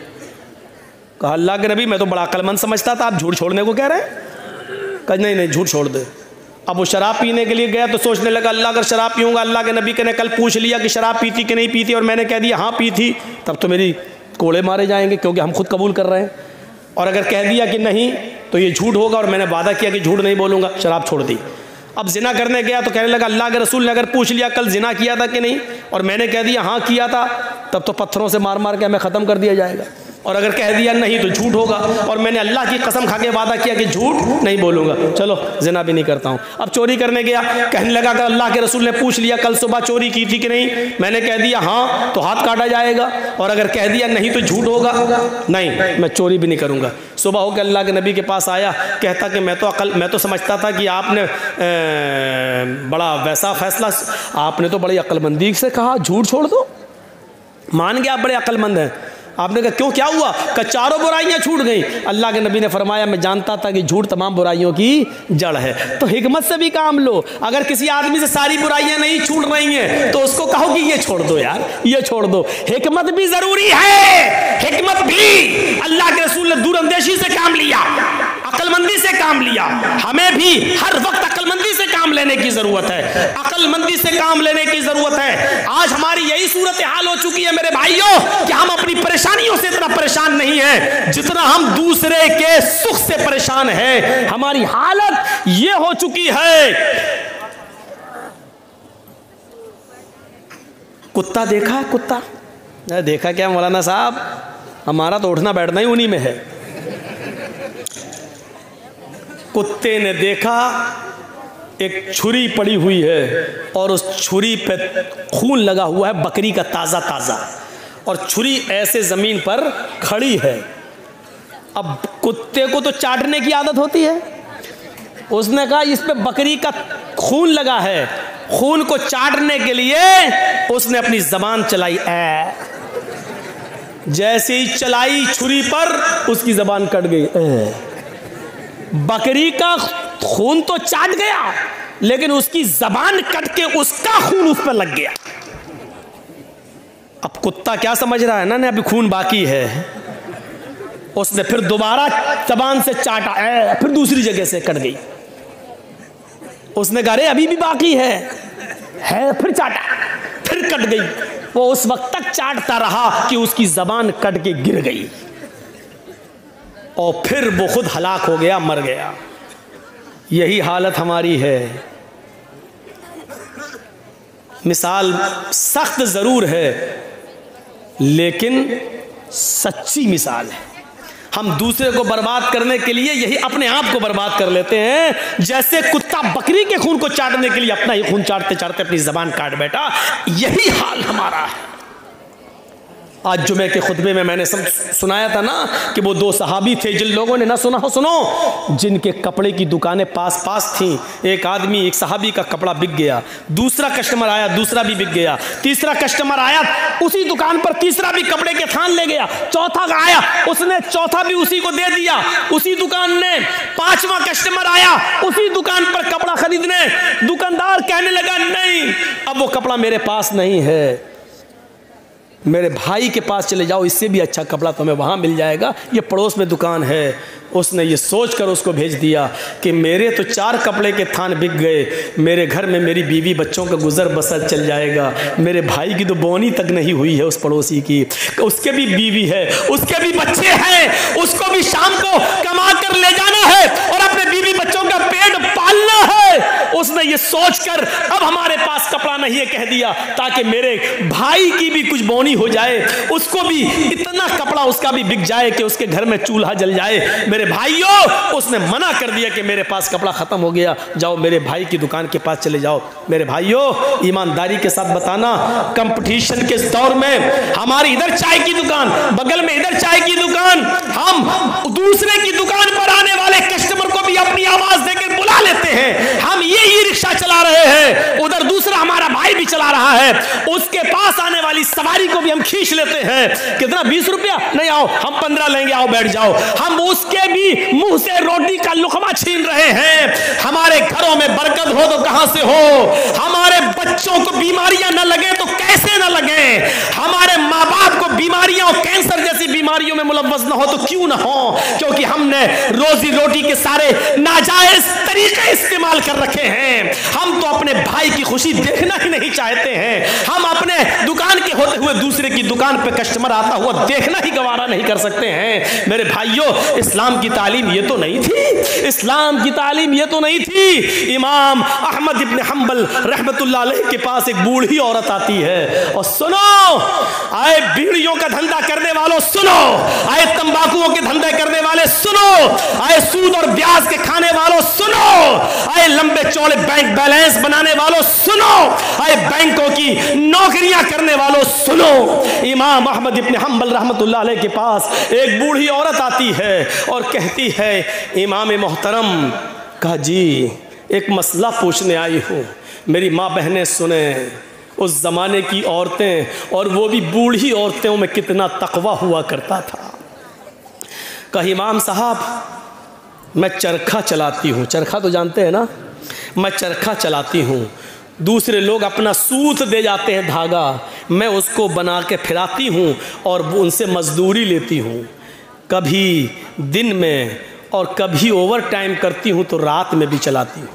कहा अल्लाह के नबी मैं तो बड़ा अक्लमंद समझता था, आप झूठ छोड़ने को कह रहे हैं? कहा नहीं नहीं झूठ छोड़ दे। अब वो शराब पीने के लिए गया तो सोचने लगा अल्लाह अगर शराब पीऊंगा, अल्लाह के नबी ने कल पूछ लिया कि शराब पीती कि नहीं पीती और मैंने कह दिया हाँ पी थी, तब तो मेरी कोड़े मारे जाएंगे क्योंकि हम खुद कबूल कर रहे हैं। और अगर कह दिया कि नहीं तो ये झूठ होगा और मैंने वादा किया कि झूठ नहीं बोलूँगा, शराब छोड़ दी। अब जिना करने गया तो कहने लगा अल्लाह के रसूल ने अगर पूछ लिया कल जिना किया था कि नहीं और मैंने कह दिया हाँ किया था, तब तो पत्थरों से मार मार के हमें ख़त्म कर दिया जाएगा, और अगर कह दिया नहीं तो झूठ होगा और मैंने अल्लाह की कसम खा के वादा किया कि झूठ नहीं बोलूँगा, चलो जिना भी नहीं करता हूँ। अब चोरी करने गया, कहने लगा कि अल्लाह के रसूल ने पूछ लिया कल सुबह चोरी की थी कि नहीं, मैंने कह दिया हाँ तो हाथ काटा जाएगा, और अगर कह दिया नहीं तो झूठ होगा, नहीं मैं चोरी भी नहीं करूँगा। सुबह होकर अल्लाह के नबी के पास आया, कहता कि मैं तो अकल मैं तो समझता था कि आपने ए, बड़ा वैसा फैसला, आपने तो बड़ी अक्लमंदी से कहा झूठ छोड़ दो, मान गया आप बड़े अक्लमंद हैं। आपने कहा क्यों क्या हुआ? कि चारों बुराइयां छूट गई। अल्लाह के नबी ने फरमाया मैं जानता था कि झूठ तमाम बुराइयों की जड़ है। तो हिकमत से भी काम लो। अगर किसी आदमी से सारी बुराइयां नहीं छूट रही हैं तो उसको कहो कि ये छोड़ दो यार, ये छोड़ दो। हिकमत भी जरूरी है, हिकमत भी। अल्लाह के रसूल ने दूरअंदेशी से काम लिया, अक्लमंदी से काम लिया। हमें भी हर वक्त अक्लमंदी से काम लेने की जरूरत है, अक्लमंदी से काम लेने की जरूरत है। आज हमारी यही सूरत हाल हो चुकी है मेरे भाइयों कि हम अपनी परेशानियों से इतना परेशान नहीं है जितना हम दूसरे के सुख से परेशान हैं। हमारी हालत यह हो चुकी है। कुत्ता देखा है? कुत्ता देखा क्या मौलाना साहब? हमारा तो उठना बैठना ही उन्हीं में है। कुत्ते ने देखा एक छुरी पड़ी हुई है और उस छुरी पे खून लगा हुआ है बकरी का ताज़ा ताज़ा, और छुरी ऐसे ज़मीन पर खड़ी है। अब कुत्ते को तो चाटने की आदत होती है, उसने कहा इस पे बकरी का खून लगा है, खून को चाटने के लिए उसने अपनी ज़बान चलाई। ए जैसे ही चलाई छुरी पर उसकी ज़बान कट गई। ए बकरी का खून तो चाट गया लेकिन उसकी जबान कट के उसका खून उस पर लग गया। अब कुत्ता क्या समझ रहा है ना, ना अभी खून बाकी है। उसने फिर दोबारा जबान से चाटा, फिर दूसरी जगह से कट गई। उसने कहा अरे अभी भी बाकी है, है फिर चाटा, फिर कट गई। वो उस वक्त तक चाटता रहा कि उसकी जबान कट के गिर गई और फिर वो खुद हलाक हो गया, मर गया। यही हालत हमारी है। मिसाल सख्त जरूर है लेकिन सच्ची मिसाल है। हम दूसरे को बर्बाद करने के लिए यही अपने आप को बर्बाद कर लेते हैं। जैसे कुत्ता बकरी के खून को चाटने के लिए अपना ही खून चाटते चाटते अपनी जबान काट बैठा, यही हाल हमारा है। आज जुमे के खुतबे में मैंने सुनाया था ना कि वो दो सहाबी थे, जिन लोगों ने ना सुना हो सुनो, जिनके कपड़े की दुकानें पास पास थीं। एक आदमी, एक सहाबी का कपड़ा बिक गया, दूसरा कस्टमर आया, दूसरा भी बिक गया, तीसरा कस्टमर आया, उसी दुकान पर तीसरा भी कपड़े के थान ले गया, चौथा आया, उसने चौथा भी उसी को दे दिया उसी दुकान ने, पांचवा कस्टमर आया उसी दुकान पर कपड़ा खरीदने। दुकानदार कहने लगा नहीं, अब वो कपड़ा मेरे पास नहीं है, मेरे भाई के पास चले जाओ, इससे भी अच्छा कपड़ा तुम्हें वहाँ मिल जाएगा, ये पड़ोस में दुकान है। उसने ये सोचकर उसको भेज दिया कि मेरे तो चार कपड़े के थान बिक गए, मेरे घर में मेरी बीवी बच्चों का गुजर बसर चल जाएगा, मेरे भाई की तो बोनी तक नहीं हुई है उस पड़ोसी की, उसके भी बीवी है, उसके भी बच्चे हैं, उसको भी शाम को कमा कर ले जाना है और अपने बीवी बच्चों का पेट पालना है। उसने ये सोचकर अब हमारे पास कपड़ा नहीं है कह दिया, ताकि मेरे भाई की भी कुछ बोनी हो जाए, उसको भी इतना कपड़ा उसका भी बिक जाए कि उसके घर में चूल्हा जल जाए। मेरे भाइयों, उसने मना कर दिया कि मेरे पास कपड़ा खत्म हो गया, जाओ मेरे भाई की दुकान के पास चले जाओ। मेरे भाइयों, ईमानदारी के साथ बताना, कंपटीशन के दौर में हमारी इधर चाय की दुकान, बगल में इधर चाय की दुकान, हम दूसरे की दुकान पर आने वाले कस्टमर को भी अपनी आवाज देकर बुला लेते हैं। हम ये ही रिक्शा चला रहे हैं, उधर दूसरा हमारा भाई भी चला रहा है, उसके पास आने वाली सवारी को भी हम खींच लेते हैं। कितना? बीस रुपया? नहीं, आओ हम पंद्रह लेंगे, आओ बैठ जाओ। हम उसके भी मुंह से रोटी का लुकमा छीन रहे हैं। हमारे घरों में बरकत हो तो कहां से हो? हमारे बच्चों को बीमारियां न लगे तो कैसे न लगे? हमारे माँ बाप को बीमारियां और कैंसर जैसी बीमारियों में मुलव्वस न हो तो क्यों न हो? क्योंकि हमने रोजी रोटी के सारे नाजायज तरीके इस्तेमाल कर रखे हैं। हम तो अपने भाई की खुशी देखना ही नहीं चाहते हैं। हम अपने दुकान के होते हुए दूसरे की दुकान पे कस्टमर आता हुआ देखना ही गवारा नहीं कर सकते हैं। मेरे भाइयों, इस्लाम की तालीम ये तो नहीं थी, इस्लाम की तालीम ये तो नहीं थी। इमाम अहमद इब्न हंबल रहमतुल्लाह अलैह के पास एक बूढ़ी औरत आती है और सुनो, आए बीड़ियों का धंधा करने वालों सुनो, आए तंबाकुओं के धंधे करने वाले सुनो, आए सूद और ब्याज के खाने वालों सुनो, आए लंबे चौड़े बैंक बैलेंस बनाने वालों सुनो, आए बैंकों की नौकरियां करने वालों सुनो। इमाम अहमद इब्न हंबल रहमतुल्लाह अलैह के पास एक बूढ़ी औरत आती है और कहती है, इमाम मोहतरम, कहा जी एक मसला पूछने आई हूँ, मेरी माँ बहनें सुने। उस ज़माने की औरतें, और वो भी बूढ़ी औरतों में कितना तकवा हुआ करता था। कहा इमाम साहब, मैं चरखा चलाती हूँ, चरखा तो जानते हैं ना, मैं चरखा चलाती हूँ, दूसरे लोग अपना सूत दे जाते हैं धागा, मैं उसको बना के फिराती हूँ और उनसे मजदूरी लेती हूँ। कभी दिन में और कभी ओवर टाइम करती हूँ तो रात में भी चलाती हूँ।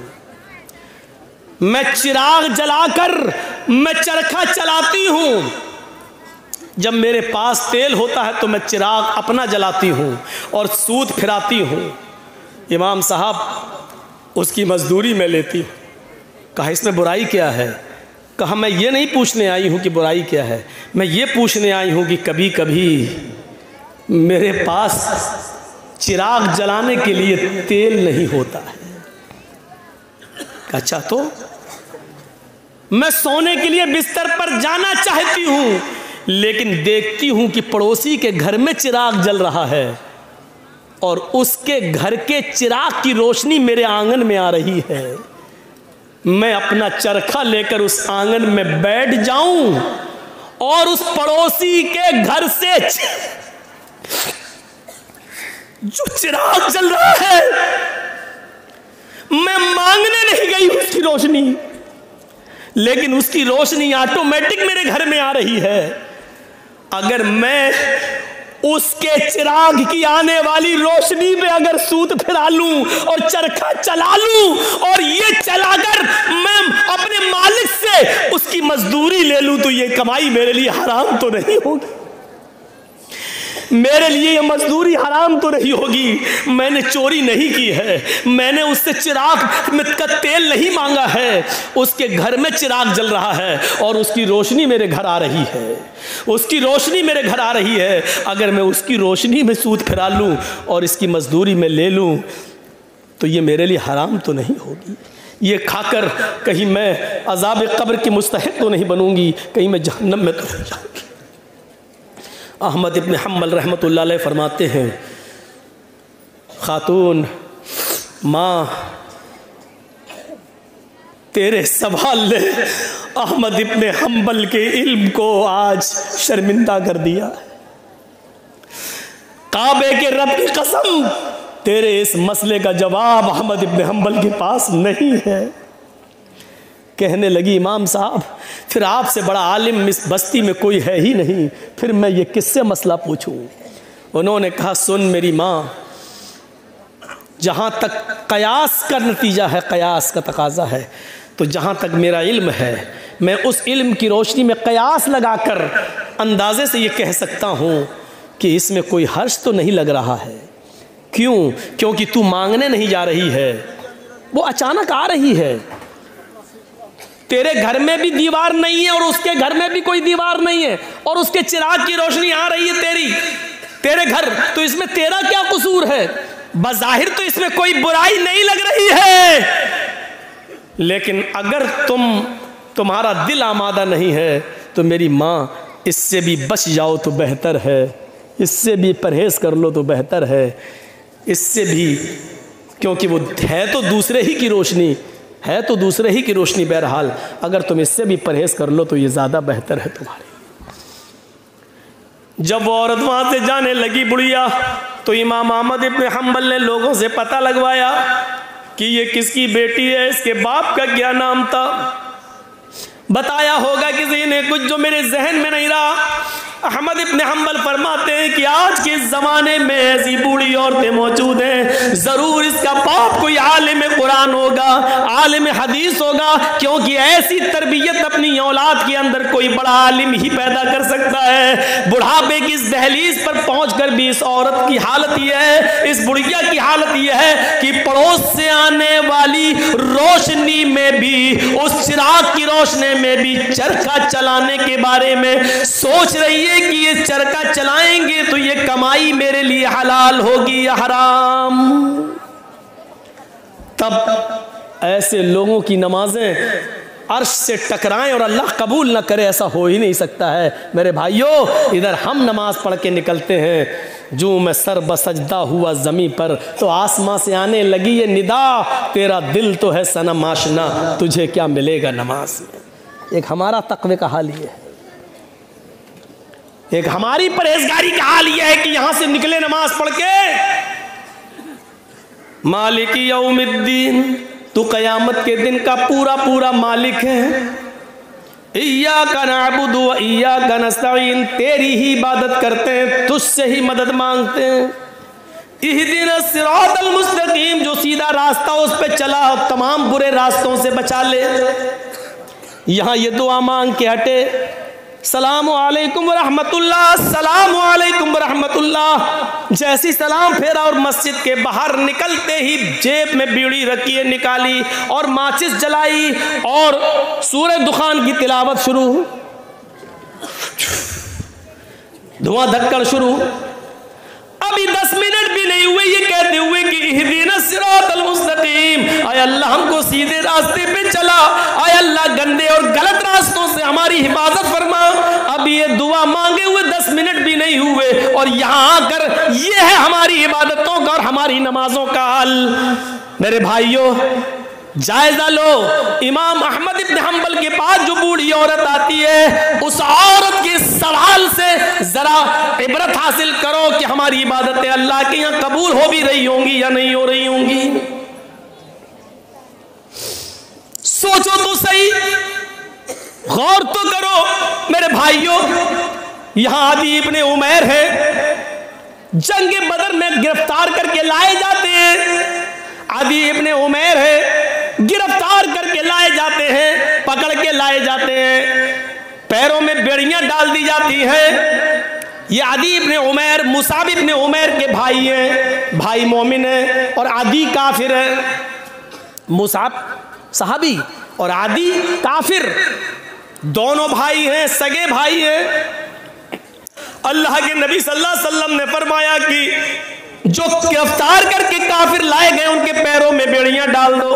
मैं चिराग जलाकर मैं चरखा चलाती हूँ। जब मेरे पास तेल होता है तो मैं चिराग अपना जलाती हूँ और सूत फिराती हूँ। इमाम साहब, उसकी मजदूरी मैं लेती हूँ। कहा इसमें बुराई क्या है? कहा मैं ये नहीं पूछने आई हूँ कि बुराई क्या है, मैं ये पूछने आई हूँ कि कभी कभी मेरे पास चिराग जलाने के लिए तेल नहीं होता है। अच्छा, तो मैं सोने के लिए बिस्तर पर जाना चाहती हूँ, लेकिन देखती हूँ कि पड़ोसी के घर में चिराग जल रहा है और उसके घर के चिराग की रोशनी मेरे आंगन में आ रही है। मैं अपना चरखा लेकर उस आंगन में बैठ जाऊं और उस पड़ोसी के घर से जो चिराग जल रहा है मैं मांगने नहीं गई उसकी रोशनी, लेकिन उसकी रोशनी ऑटोमेटिक मेरे घर में आ रही है। अगर मैं उसके चिराग की आने वाली रोशनी में अगर सूत फिरा लूं और चरखा चला लूं और ये चलाकर मैं अपने मालिक से उसकी मजदूरी ले लूं, तो ये कमाई मेरे लिए हराम तो नहीं होगी? मेरे लिए ये मजदूरी हराम तो नहीं होगी? मैंने चोरी नहीं की है, मैंने उससे चिराग में का तेल नहीं मांगा है, उसके घर में चिराग जल रहा है और उसकी रोशनी मेरे घर आ रही है, उसकी रोशनी मेरे घर आ रही है। अगर मैं उसकी रोशनी में सूद फिरा लूं और इसकी मजदूरी में ले लूं, तो ये मेरे लिए हराम तो नहीं होगी? ये खाकर कहीं मैं अज़ाब कब्र की मुस्तहिक तो नहीं बनूंगी, कहीं मैं जहन्नम में तो नहीं जाऊंगी? अहमद इब्न हम्बल रहमतुल्लाह अलैह फरमाते हैं, खातून माँ तेरे सवाल ने अहमद इब्न हम्बल के इल्म को आज शर्मिंदा कर दिया। काबे के रब की कसम, तेरे इस मसले का जवाब अहमद इब्न हम्बल के पास नहीं है। कहने लगी, इमाम साहब फिर आपसे बड़ा आलिम इस बस्ती में कोई है ही नहीं, फिर मैं ये किससे मसला पूछूं? उन्होंने कहा, सुन मेरी माँ, जहाँ तक कयास का नतीजा है, कयास का तकाजा है, तो जहाँ तक मेरा इल्म है, मैं उस इल्म की रोशनी में कयास लगाकर अंदाजे से ये कह सकता हूँ कि इसमें कोई हर्ष तो नहीं लग रहा है। क्यों? क्योंकि तू मांगने नहीं जा रही है, वो अचानक आ रही है। तेरे घर में भी दीवार नहीं है और उसके घर में भी कोई दीवार नहीं है, और उसके चिराग की रोशनी आ रही है तेरी तेरे घर, तो इसमें तेरा क्या कसूर है? बज़ाहिर तो इसमें कोई बुराई नहीं लग रही है, लेकिन अगर तुम तुम्हारा दिल आमादा नहीं है तो मेरी माँ इससे भी बच जाओ तो बेहतर है, इससे भी परहेज़ कर लो तो बेहतर है, इससे भी, क्योंकि वो है तो दूसरे ही की रोशनी है तो दूसरे ही की रोशनी बहरहाल, अगर तुम इससे भी परहेज़ कर लो तो ये ज़्यादा बेहतर है तुम्हारे। जब वो औरत वहाँ से जाने लगी बुढ़िया, तो इमाम अहमद इब्न हम्बल ने लोगों से पता लगवाया कि ये किसकी बेटी है, इसके बाप का क्या नाम था। बताया होगा किसी ने कुछ जो मेरे जहन में नहीं रहा। अहमद इब्न हम्बल फरमाते हैं कि आज के ज़माने में ऐसी बूढ़ी औरतें मौजूद हैं, ज़रूर इसका बाप कोई आलिम कुरान होगा, आलिम हदीस होगा, क्योंकि ऐसी तरबियत अपनी औलाद के अंदर कोई बड़ा आलिम ही पैदा कर सकता है। बुढ़ापे की इस दहलीज पर पहुंचकर भी इस औरत की हालत यह है, इस बुढ़िया की हालत यह है कि पड़ोस से आने वाली रोशनी में भी, उस चिराग की रोशनी में भी चरखा चलाने के बारे में सोच रही है कि ये चरखा चलाएंगे तो ये कमाई मेरे लिए हलाल होगी या हराम। तब ऐसे लोगों की नमाजें अर्श से टकराएं और अल्लाह कबूल ना करे, ऐसा हो ही नहीं सकता है। मेरे भाइयों, इधर हम नमाज पढ़ के निकलते हैं, जो मैं सर बसजदा हुआ ज़मीं पर, तो आसमां से आने लगी ये निदा, तेरा दिल तो है सनम आशना, तुझे क्या मिलेगा नमाज में। एक हमारा तक़वे का हाल ये है, एक हमारी परहेजगारी का हाल यह है कि यहां से निकले नमाज पढ़ के, मालिकी यौमिद्दीन, तू कयामत के दिन का पूरा पूरा मालिक है। इय्याका नअबुदु व इय्याका नस्तईन, तेरी ही इबादत करते हैं, तुझसे ही मदद मांगते हैं। इहदिना सिरातल मुस्तकीम, जो सीधा रास्ता उस पे चला, तमाम बुरे रास्तों से बचा ले। यहां ये दुआ मांग के हटे, सलाम अलैकुम व रहमतुल्लाह, सलाम अलैकुम व रहमतुल्लाह। जैसी सलाम फेरा और मस्जिद के बाहर निकलते ही जेब में बीड़ी रखी है, निकाली और माचिस जलाई और सूरह दुखान की तिलावत शुरू, धुआं धक्कड़ शुरू। अभी दस मिनट भी नहीं हुए ये कहते हुए कि इहदिना सिरातल मुस्तकीम, आय अल्लाह हमको सीधे रास्ते पे चला, आय अल्लाह गंदे और गलत रास्तों से हमारी हिफाजत फरमा। अब ये दुआ मांगे हुए दस मिनट भी नहीं हुए और यहाँ आकर ये है हमारी इबादतों का और हमारी नमाजों का हाल। मेरे भाइयों, जायजा लो, इमाम अहमद इब्न हम्बल के पास जो बूढ़ी औरत आती है, उस औरत के सवाल से जरा इबरत हासिल करो कि हमारी इबादतें अल्लाह के यहाँ कबूल हो भी रही होंगी या नहीं हो रही होंगी। गई। गौर तो करो मेरे भाइयों, यहां आदि इब्ने उमैर है, जंग बदर में गिरफ्तार करके लाए जाते हैं। आदि इब्ने उमैर है, गिरफ्तार करके लाए जाते हैं, पकड़ के लाए जाते हैं, पैरों में बेड़ियां डाल दी जाती हैं। ये आदि Ibne Umair Musab Ibne Umair के भाई हैं, भाई मोमिन है और आदि काफिर है। मुसाब सहाबी और आदि काफिर, दोनों भाई हैं, सगे भाई हैं। अल्लाह के नबी सल्लल्लाहु अलैहि वसल्लम ने फरमाया कि जो गिरफ्तार करके काफिर लाए गए उनके पैरों में बेड़ियां डाल दो।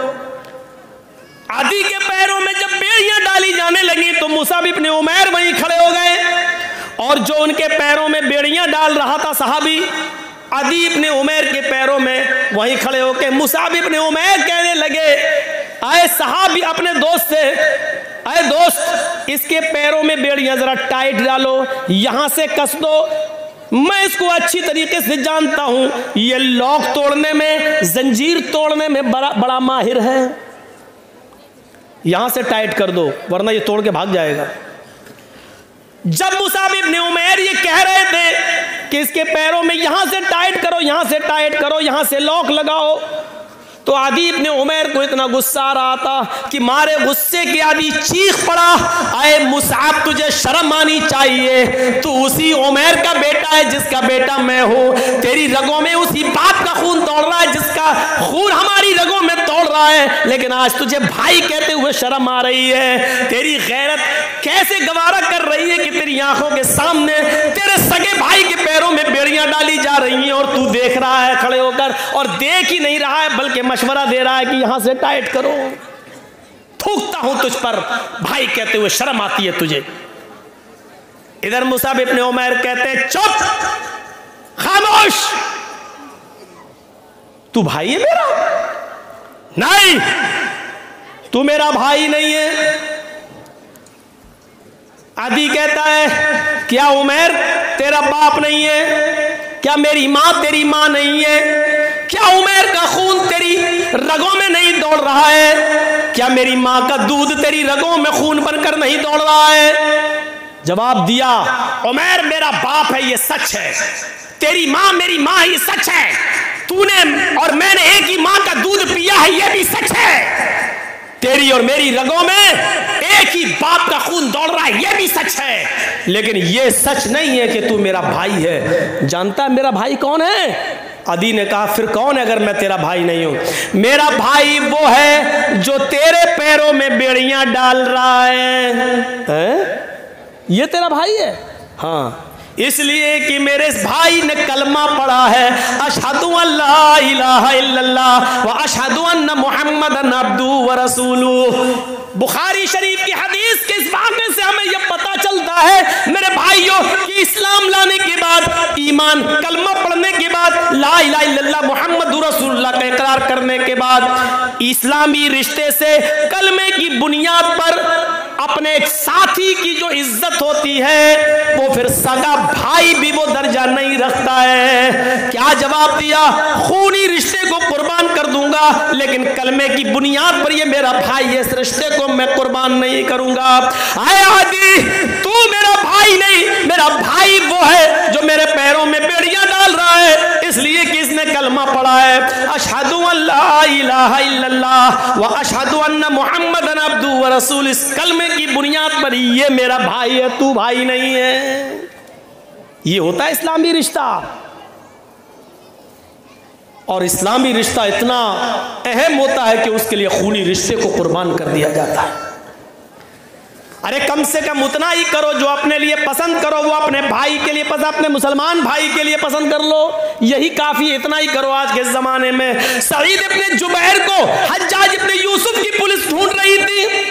आदि के पैरों में जब बेड़ियां डाली जाने लगी तो मुसाब इब्ने उमैर वहीं खड़े हो गए और जो उनके पैरों में बेड़ियां डाल रहा था सहाबी, आदि इब्ने उमैर के पैरों में वहीं खड़े होकर मुसाब इब्ने उमैर कहने लगे, आए सहाबी अपने दोस्त से, अरे दोस्त इसके पैरों में बेड़ियां जरा टाइट डालो, यहां से कस दो, मैं इसको अच्छी तरीके से जानता हूं, ये लॉक तोड़ने में, जंजीर तोड़ने में बड़ा बड़ा माहिर है, यहां से टाइट कर दो वरना ये तोड़ के भाग जाएगा। जब मुसाब इब्ने उमैर ये कह रहे थे कि इसके पैरों में यहां से टाइट करो, यहां से टाइट करो, यहां से लॉक लगाओ, तो आदि इब्ने उमैर को इतना गुस्सा आ रहा था कि मारे गुस्से के आदि चीख पड़ा, आए मुसाब तुझे शर्म आनी चाहिए, तू उसी उमैर का बेटा है जिसका बेटा मैं हूं, तेरी रगों में उसी बाप का खून दौड़ रहा है जिसका खून हमारी रगों में दौड़ रहा है, लेकिन आज तुझे भाई कहते हुए शर्म आ रही है। तेरी गैरत कैसे गवारा कर रही है कि तेरी आंखों के सामने तेरे सगे भाई के पैरों में बेड़ियां डाली जा रही हैं और तू देख रहा है खड़े होकर, और देख ही नहीं रहा है बल्कि मशवरा दे रहा है कि यहां से टाइट करो। थूकता हूं तुझ पर भाई कहते हुए, शर्म आती है तुझे। इधर मुसाब इब्ने उमैर कहते हैं, चुप, खामोश, तू भाई है मेरा? नहीं, तू मेरा भाई नहीं है। आदि कहता है, क्या उमैर तेरा बाप नहीं है? क्या मेरी मां तेरी मां नहीं है? क्या उमैर का खून तेरी रगों में नहीं दौड़ रहा है? क्या मेरी मां का दूध तेरी रगों में खून बनकर नहीं दौड़ रहा है? जवाब दिया, उमैर मेरा बाप है, ये सच है, तेरी मां मेरी मां, ये सच है, तूने और मैंने एक ही मां का दूध पिया है, ये भी सच है, तेरी और मेरी रगों में एक ही बाप का खून दौड़ रहा है, ये भी सच है, लेकिन ये सच नहीं है कि तू मेरा भाई है। जानता है मेरा भाई कौन है? आदि ने कहा, फिर कौन है अगर मैं तेरा भाई नहीं हूं? मेरा भाई वो है जो तेरे पैरों में बेड़ियां डाल रहा है, है? ये तेरा भाई है? हाँ, इसलिए कि मेरे भाई ने कलमा पढ़ा है, अशहदु अल्ला इलाहा इल्लल्लाह व अशहदु अन्ना मुहम्मदन अब्दुहु व रसूलुहु। बुखारी शरीफ की हदीस के इस वाक़े से हमें यह पता चलता है मेरे भाइयों कि इस्लाम लाने के बाद, ईमान कलमा पढ़ने के बाद, ला इलाहा इल्लल्लाह मुहम्मदुर रसूलुल्लाह का इकरार करने के बाद, इस्लामी रिश्ते से कलमे की बुनियाद पर अपने एक साथी की जो इज्जत होती है वो फिर सगा भाई भी वो दर्जा नहीं रखता है। क्या जवाब दिया? खूनी रिश्ते को कुर्बान कर दूंगा, लेकिन कलमे की बुनियाद पर ये मेरा भाई है, इस रिश्ते को मैं कुर्बान नहीं करूंगा। आए आदि, तू मेरा भाई नहीं, मेरा भाई वो है जो मेरे पैरों में बेड़ियां डाल रहा है, इसलिए कि इसने कलमा पढ़ा है, अशहदु अल्ला इलाहा इल्लल्लाह व अशहदु अन्ना मुहम्मदन अब्दुहु व रसूलुहु। इस कलमे की बुनियाद पर ये मेरा भाई है, तू भाई नहीं है। ये होता है इस्लामी रिश्ता, और इस्लामी रिश्ता इतना अहम होता है कि उसके लिए खूनी रिश्ते को कुर्बान कर दिया जाता है। अरे कम से कम उतना ही करो जो अपने लिए पसंद करो, वो अपने भाई के लिए पसंद, अपने मुसलमान भाई के लिए पसंद कर लो, यही काफी, इतना ही करो। आज के जमाने में सईद इब्ने जुबैर को हज्जाज इब्ने यूसुफ की पुलिस ढूंढ रही थी,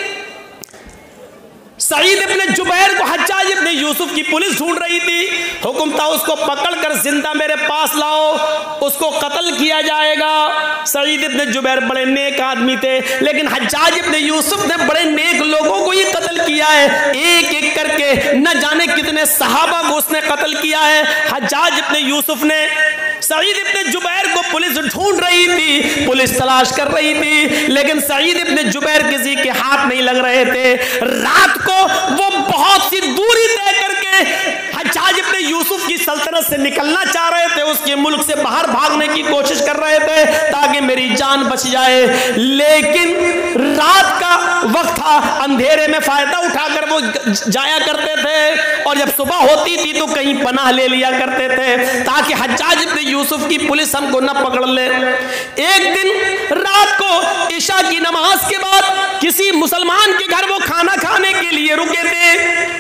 सईद इब्ने जुबैर को हज्जाज इब्ने यूसुफ की पुलिस ढूंढ रही थी, हुक्म था उसको पकड़कर जिंदा मेरे पास लाओ, उसको कत्ल किया जाएगा। सईद इब्ने जुबैर बड़े नेक आदमी थे, लेकिन हज्जाज इब्ने यूसुफ ने बड़े नेक लोगों को ही कत्ल किया है, एक एक करके न जाने कितने सहाबा को उसने कत्ल किया है। हज्जाज इब्ने यूसुफ ने सईद इब्ने जुबैर को पुलिस ढूंढ रही थी, पुलिस पुलिस तलाश कर रही थी, लेकिन सईद इब्न जुबैर किसी के हाथ नहीं लग रहे थे। रात को वो बहुत सी दूरी तय करके हज्जाज इब्न यूसुफ की सल्तनत से निकलना चाह रहे थे, उसके मुल्क से बाहर भागने की कोशिश कर रहे थे ताकि मेरी जान बच जाए। लेकिन रात का वक्त था, अंधेरे में फायदा उठाकर वो जाया करते थे और जब सुबह होती थी तो कहीं पनाह ले लिया करते थे ताकि हज्जाज इब्न यूसुफ की पुलिस हमको न पकड़ ले। एक दिन रात को इशा की नमाज के बाद किसी मुसलमान के घर वो खाना खाने के लिए रुके थे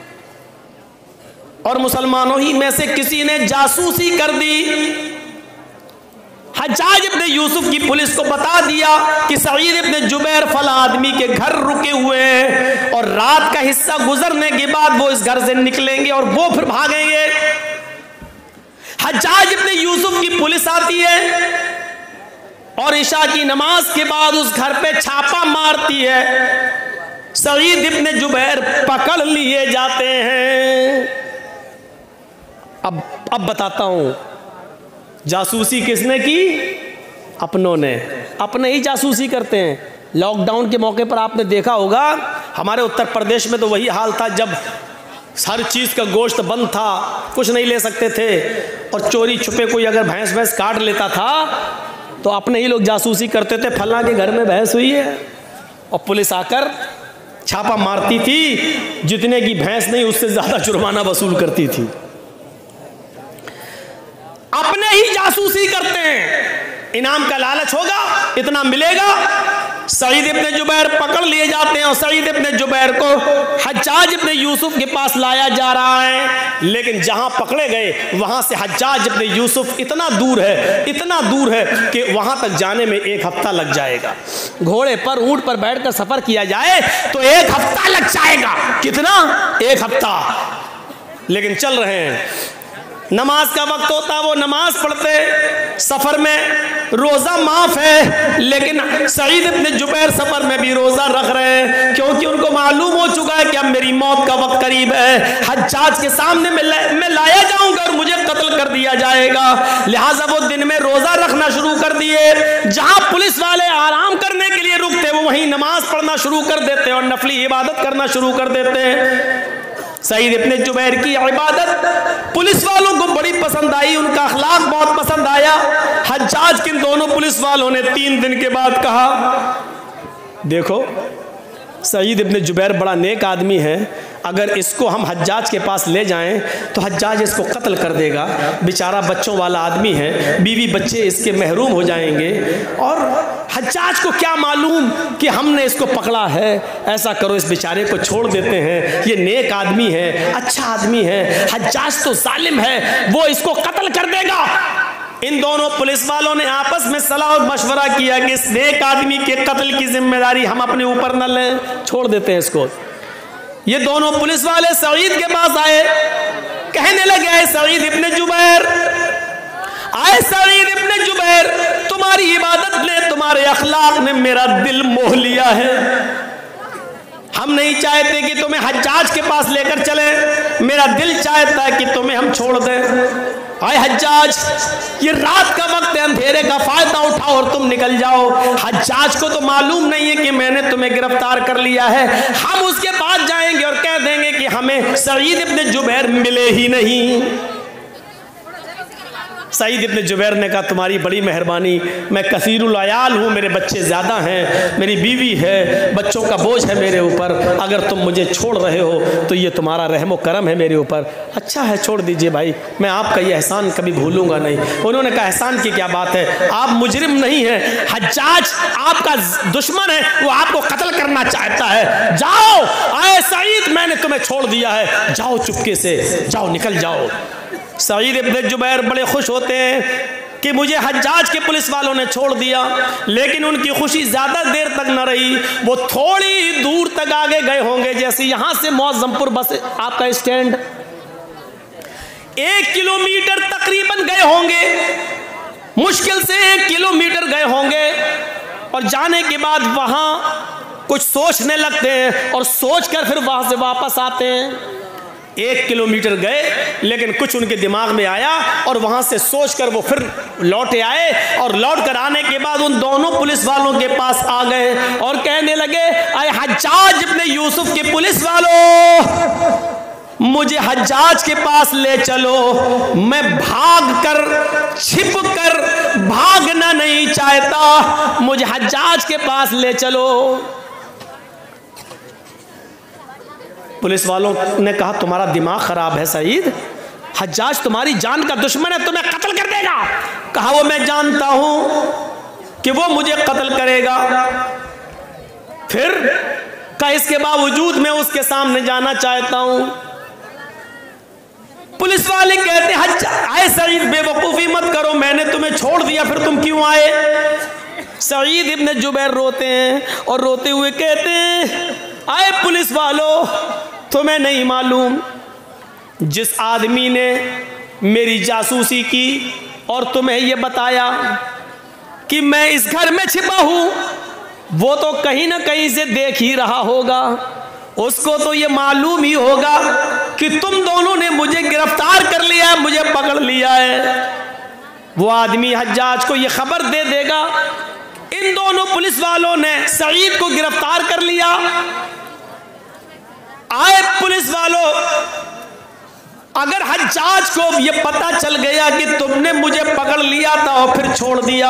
और मुसलमानों ही में से किसी ने जासूसी कर दी। हज्जाज इब्न यूसुफ की पुलिस को बता दिया कि सईद इब्न जुबैर फला आदमी के घर रुके हुए हैं और रात का हिस्सा गुजरने के बाद वो इस घर से निकलेंगे और वो फिर भागेंगे। हज्जाज इब्न यूसुफ की पुलिस आती है और इशा की नमाज के बाद उस घर पे छापा मारती है। सईद इब्न जुबैर पकड़ लिए जाते हैं। अब अब बताता हूं जासूसी किसने की? अपनों ने। अपने ही जासूसी करते हैं। लॉकडाउन के मौके पर आपने देखा होगा हमारे उत्तर प्रदेश में तो वही हाल था, जब हर चीज़ का गोश्त बंद था, कुछ नहीं ले सकते थे और चोरी छुपे कोई अगर भैंस भैंस काट लेता था तो अपने ही लोग जासूसी करते थे, फलां के घर में भैंस हुई है, और पुलिस आकर छापा मारती थी। जितने की भैंस नहीं उससे ज़्यादा जुर्माना वसूल करती थी। अपने ही जासूसी करते हैं। इनाम का लालच होगा, इतना मिलेगा। सईद इब्न जुबैर पकड़ लिए जाते हैं और सईद इब्न जुबैर को हज्जाज इब्न यूसुफ के पास लाया जा रहा है। लेकिन जहां पकड़े गए वहां से हज्जाज इब्न यूसुफ इतना दूर है, इतना दूर है कि वहां तक जाने में एक हफ्ता लग जाएगा। घोड़े पर, ऊंट पर बैठकर सफर किया जाए तो एक हफ्ता लग जाएगा। कितना? एक हफ्ता। लेकिन चल रहे हैं। नमाज का वक्त होता, वो नमाज पढ़ते। सफर में रोजा माफ है, लेकिन सईद इब्न जुबैर सफर में भी रोजा रख रहे हैं क्योंकि उनको मालूम हो चुका है कि अब मेरी मौत का वक्त करीब है। हज्जाज के सामने मैं, ला, मैं लाया जाऊंगा और मुझे कत्ल कर दिया जाएगा। लिहाजा वो दिन में रोजा रखना शुरू कर दिए। जहां पुलिस वाले आराम करने के लिए रुकते वो वहीं नमाज पढ़ना शुरू कर देते और नफली इबादत करना शुरू कर देते हैं। सईद इब्न जुबैर की इबादत पुलिस वालों को बड़ी पसंद आई, उनका अखलाक बहुत पसंद आया। हज्जाज किन दोनों पुलिस वालों ने तीन दिन के बाद कहा, देखो सईद इब्न जुबैर बड़ा नेक आदमी है, अगर इसको हम हज्जाज के पास ले जाएं तो हज्जाज इसको कत्ल कर देगा। बेचारा बच्चों वाला आदमी है, बीवी बच्चे इसके महरूम हो जाएंगे और हज्जाज को क्या मालूम कि हमने इसको पकड़ा है। ऐसा करो, इस बेचारे को छोड़ देते हैं, ये नेक आदमी है, अच्छा आदमी है। हज्जाज तो जालिम है, वो इसको कत्ल कर देगा। इन दोनों पुलिस वालों ने आपस में सलाह और मशवरा किया कि इस नेक आदमी के कत्ल की जिम्मेदारी हम अपने ऊपर न लें, छोड़ देते हैं इसको। ये दोनों पुलिस वाले सईद के पास आए, कहने लगे, आए सईद इब्न जुबैर, आए सईद इब्न जुबैर, तुम्हारी इबादत ने, तुम्हारे अखलाक ने मेरा दिल मोह लिया है। हम नहीं चाहते कि तुम्हें हज्जाज के पास लेकर चले, मेरा दिल चाहता है कि तुम्हें हम छोड़ दें। आए हज्जाज, ये रात का वक्त है, अंधेरे का फायदा उठाओ और तुम निकल जाओ। हज्जाज को तो मालूम नहीं है कि मैंने तुम्हें गिरफ्तार कर लिया है। हम उसके बाद जाएंगे और कह देंगे कि हमें सईद इब्न जुबैर मिले ही नहीं। सईद इब्न जुबैर ने कहा, तुम्हारी बड़ी मेहरबानी, मैं कसीरुल अयाल हूँ, मेरे बच्चे ज़्यादा हैं, मेरी बीवी है, बच्चों का बोझ है मेरे ऊपर, अगर तुम मुझे छोड़ रहे हो तो ये तुम्हारा रहमो करम है मेरे ऊपर। अच्छा है, छोड़ दीजिए भाई, मैं आपका ये एहसान कभी भूलूंगा नहीं। उन्होंने कहा, एहसान की क्या बात है, आप मुजरिम नहीं हैं, हज्जाज आपका दुश्मन है, वो आपको कत्ल करना चाहता है। जाओ, आए सईद, मैंने तुम्हें छोड़ दिया है, जाओ चुपके से, जाओ, निकल जाओ। सईद इब्न जुबैर बड़े खुश होते हैं कि मुझे हज्जाज के पुलिस वालों ने छोड़ दिया, लेकिन उनकी खुशी ज्यादा देर तक न रही। वो थोड़ी दूर तक आगे गए होंगे, जैसे यहां से मौजमपुर बस आपका स्टैंड, एक किलोमीटर तकरीबन गए होंगे, मुश्किल से एक किलोमीटर गए होंगे। और जाने के बाद वहां कुछ सोचने लगते हैं और सोचकर फिर वहां से वापस आते हैं। एक किलोमीटर गए, लेकिन कुछ उनके दिमाग में आया और वहां से सोचकर वो फिर लौटे आए, और लौट कर आने के बाद उन दोनों पुलिस वालों के पास आ गए और कहने लगे, अरे हज्जाज इब्ने यूसुफ के पुलिस वालों, मुझे हज्जाज के पास ले चलो, मैं भाग कर छिप कर भागना नहीं चाहता, मुझे हज्जाज के पास ले चलो। पुलिस वालों ने कहा, तुम्हारा दिमाग खराब है सईद, हज्जाज तुम्हारी जान का दुश्मन है, तुम्हें कत्ल कर देगा। कहा, वो मैं जानता हूं कि वो मुझे कत्ल करेगा। फिर का इसके बावजूद मैं उसके सामने जाना चाहता हूं। पुलिस वाले कहते हैं, आए सईद बेवकूफी मत करो, मैंने तुम्हें छोड़ दिया, फिर तुम क्यों आए? सईद इब्ने जुबैर रोते हैं और रोते हुए कहते हैं, आए पुलिस वालों, तुम्हें नहीं मालूम जिस आदमी ने मेरी जासूसी की और तुम्हें यह बताया कि मैं इस घर में छिपा हूं, वो तो कहीं ना कहीं से देख ही रहा होगा, उसको तो ये मालूम ही होगा कि तुम दोनों ने मुझे गिरफ्तार कर लिया है, मुझे पकड़ लिया है। वो आदमी हज्जाज को ये खबर दे देगा, इन दोनों पुलिस वालों ने सईद को गिरफ्तार कर लिया। आए पुलिस वालों, अगर हज्जाज को ये पता चल गया कि तुमने मुझे पकड़ लिया था और फिर छोड़ दिया,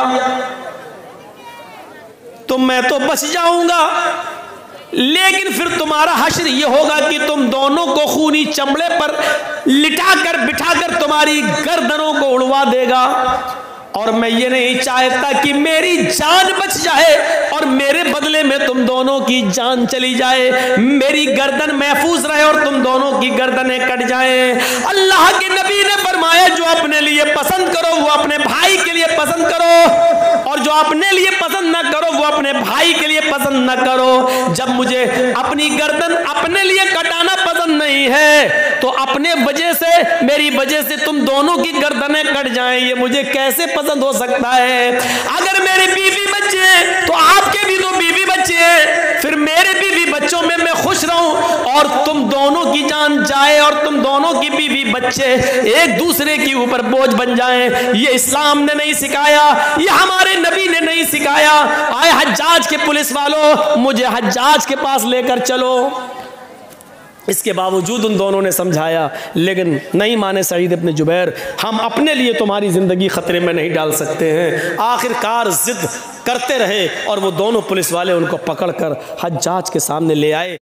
तो मैं तो बच जाऊंगा, लेकिन फिर तुम्हारा हश्र ये होगा कि तुम दोनों को खूनी चमड़े पर लिटाकर बिठाकर तुम्हारी गर्दनों को उड़वा देगा। और मैं ये नहीं चाहता कि मेरी जान बच जाए और मेरे बदले में तुम दोनों की जान चली जाए, मेरी गर्दन महफूज रहे और तुम दोनों की गर्दनें कट जाए। अल्लाह के नबी ने फरमाया, जो अपने लिए पसंद करो वो अपने भाई के लिए पसंद करो, और जो अपने लिए पसंद ना करो वो अपने भाई के लिए पसंद ना करो। जब मुझे अपनी गर्दन अपने लिए कटाना पसंद नहीं है, तो अपने वजह से, मेरी वजह से तुम दोनों की गर्दनें कट जाएं, ये मुझे कैसे पसंद हो सकता है? अगर मेरे बीवी बच्चे हैं तो आपके भी तो बीवी बच्चे हैं, फिर मेरे बीवी बच्चों में मैं खुश रहूं और तुम दोनों की जान जाए और तुम दोनों की बीवी बच्चे एक दूसरे के ऊपर बोझ बन जाएं, ये इस्लाम ने नहीं सिखाया, ये हमारे नबी ने नहीं सिखाया। आए हज्जाज के पुलिस वालों, मुझे हज्जाज के पास लेकर चलो। इसके बावजूद उन दोनों ने समझाया, लेकिन नहीं माने सईद इब्ने जुबैर, हम अपने लिए तुम्हारी ज़िंदगी ख़तरे में नहीं डाल सकते हैं। आखिरकार ज़िद करते रहे और वो दोनों पुलिस वाले उनको पकड़कर हज्जाज के सामने ले आए।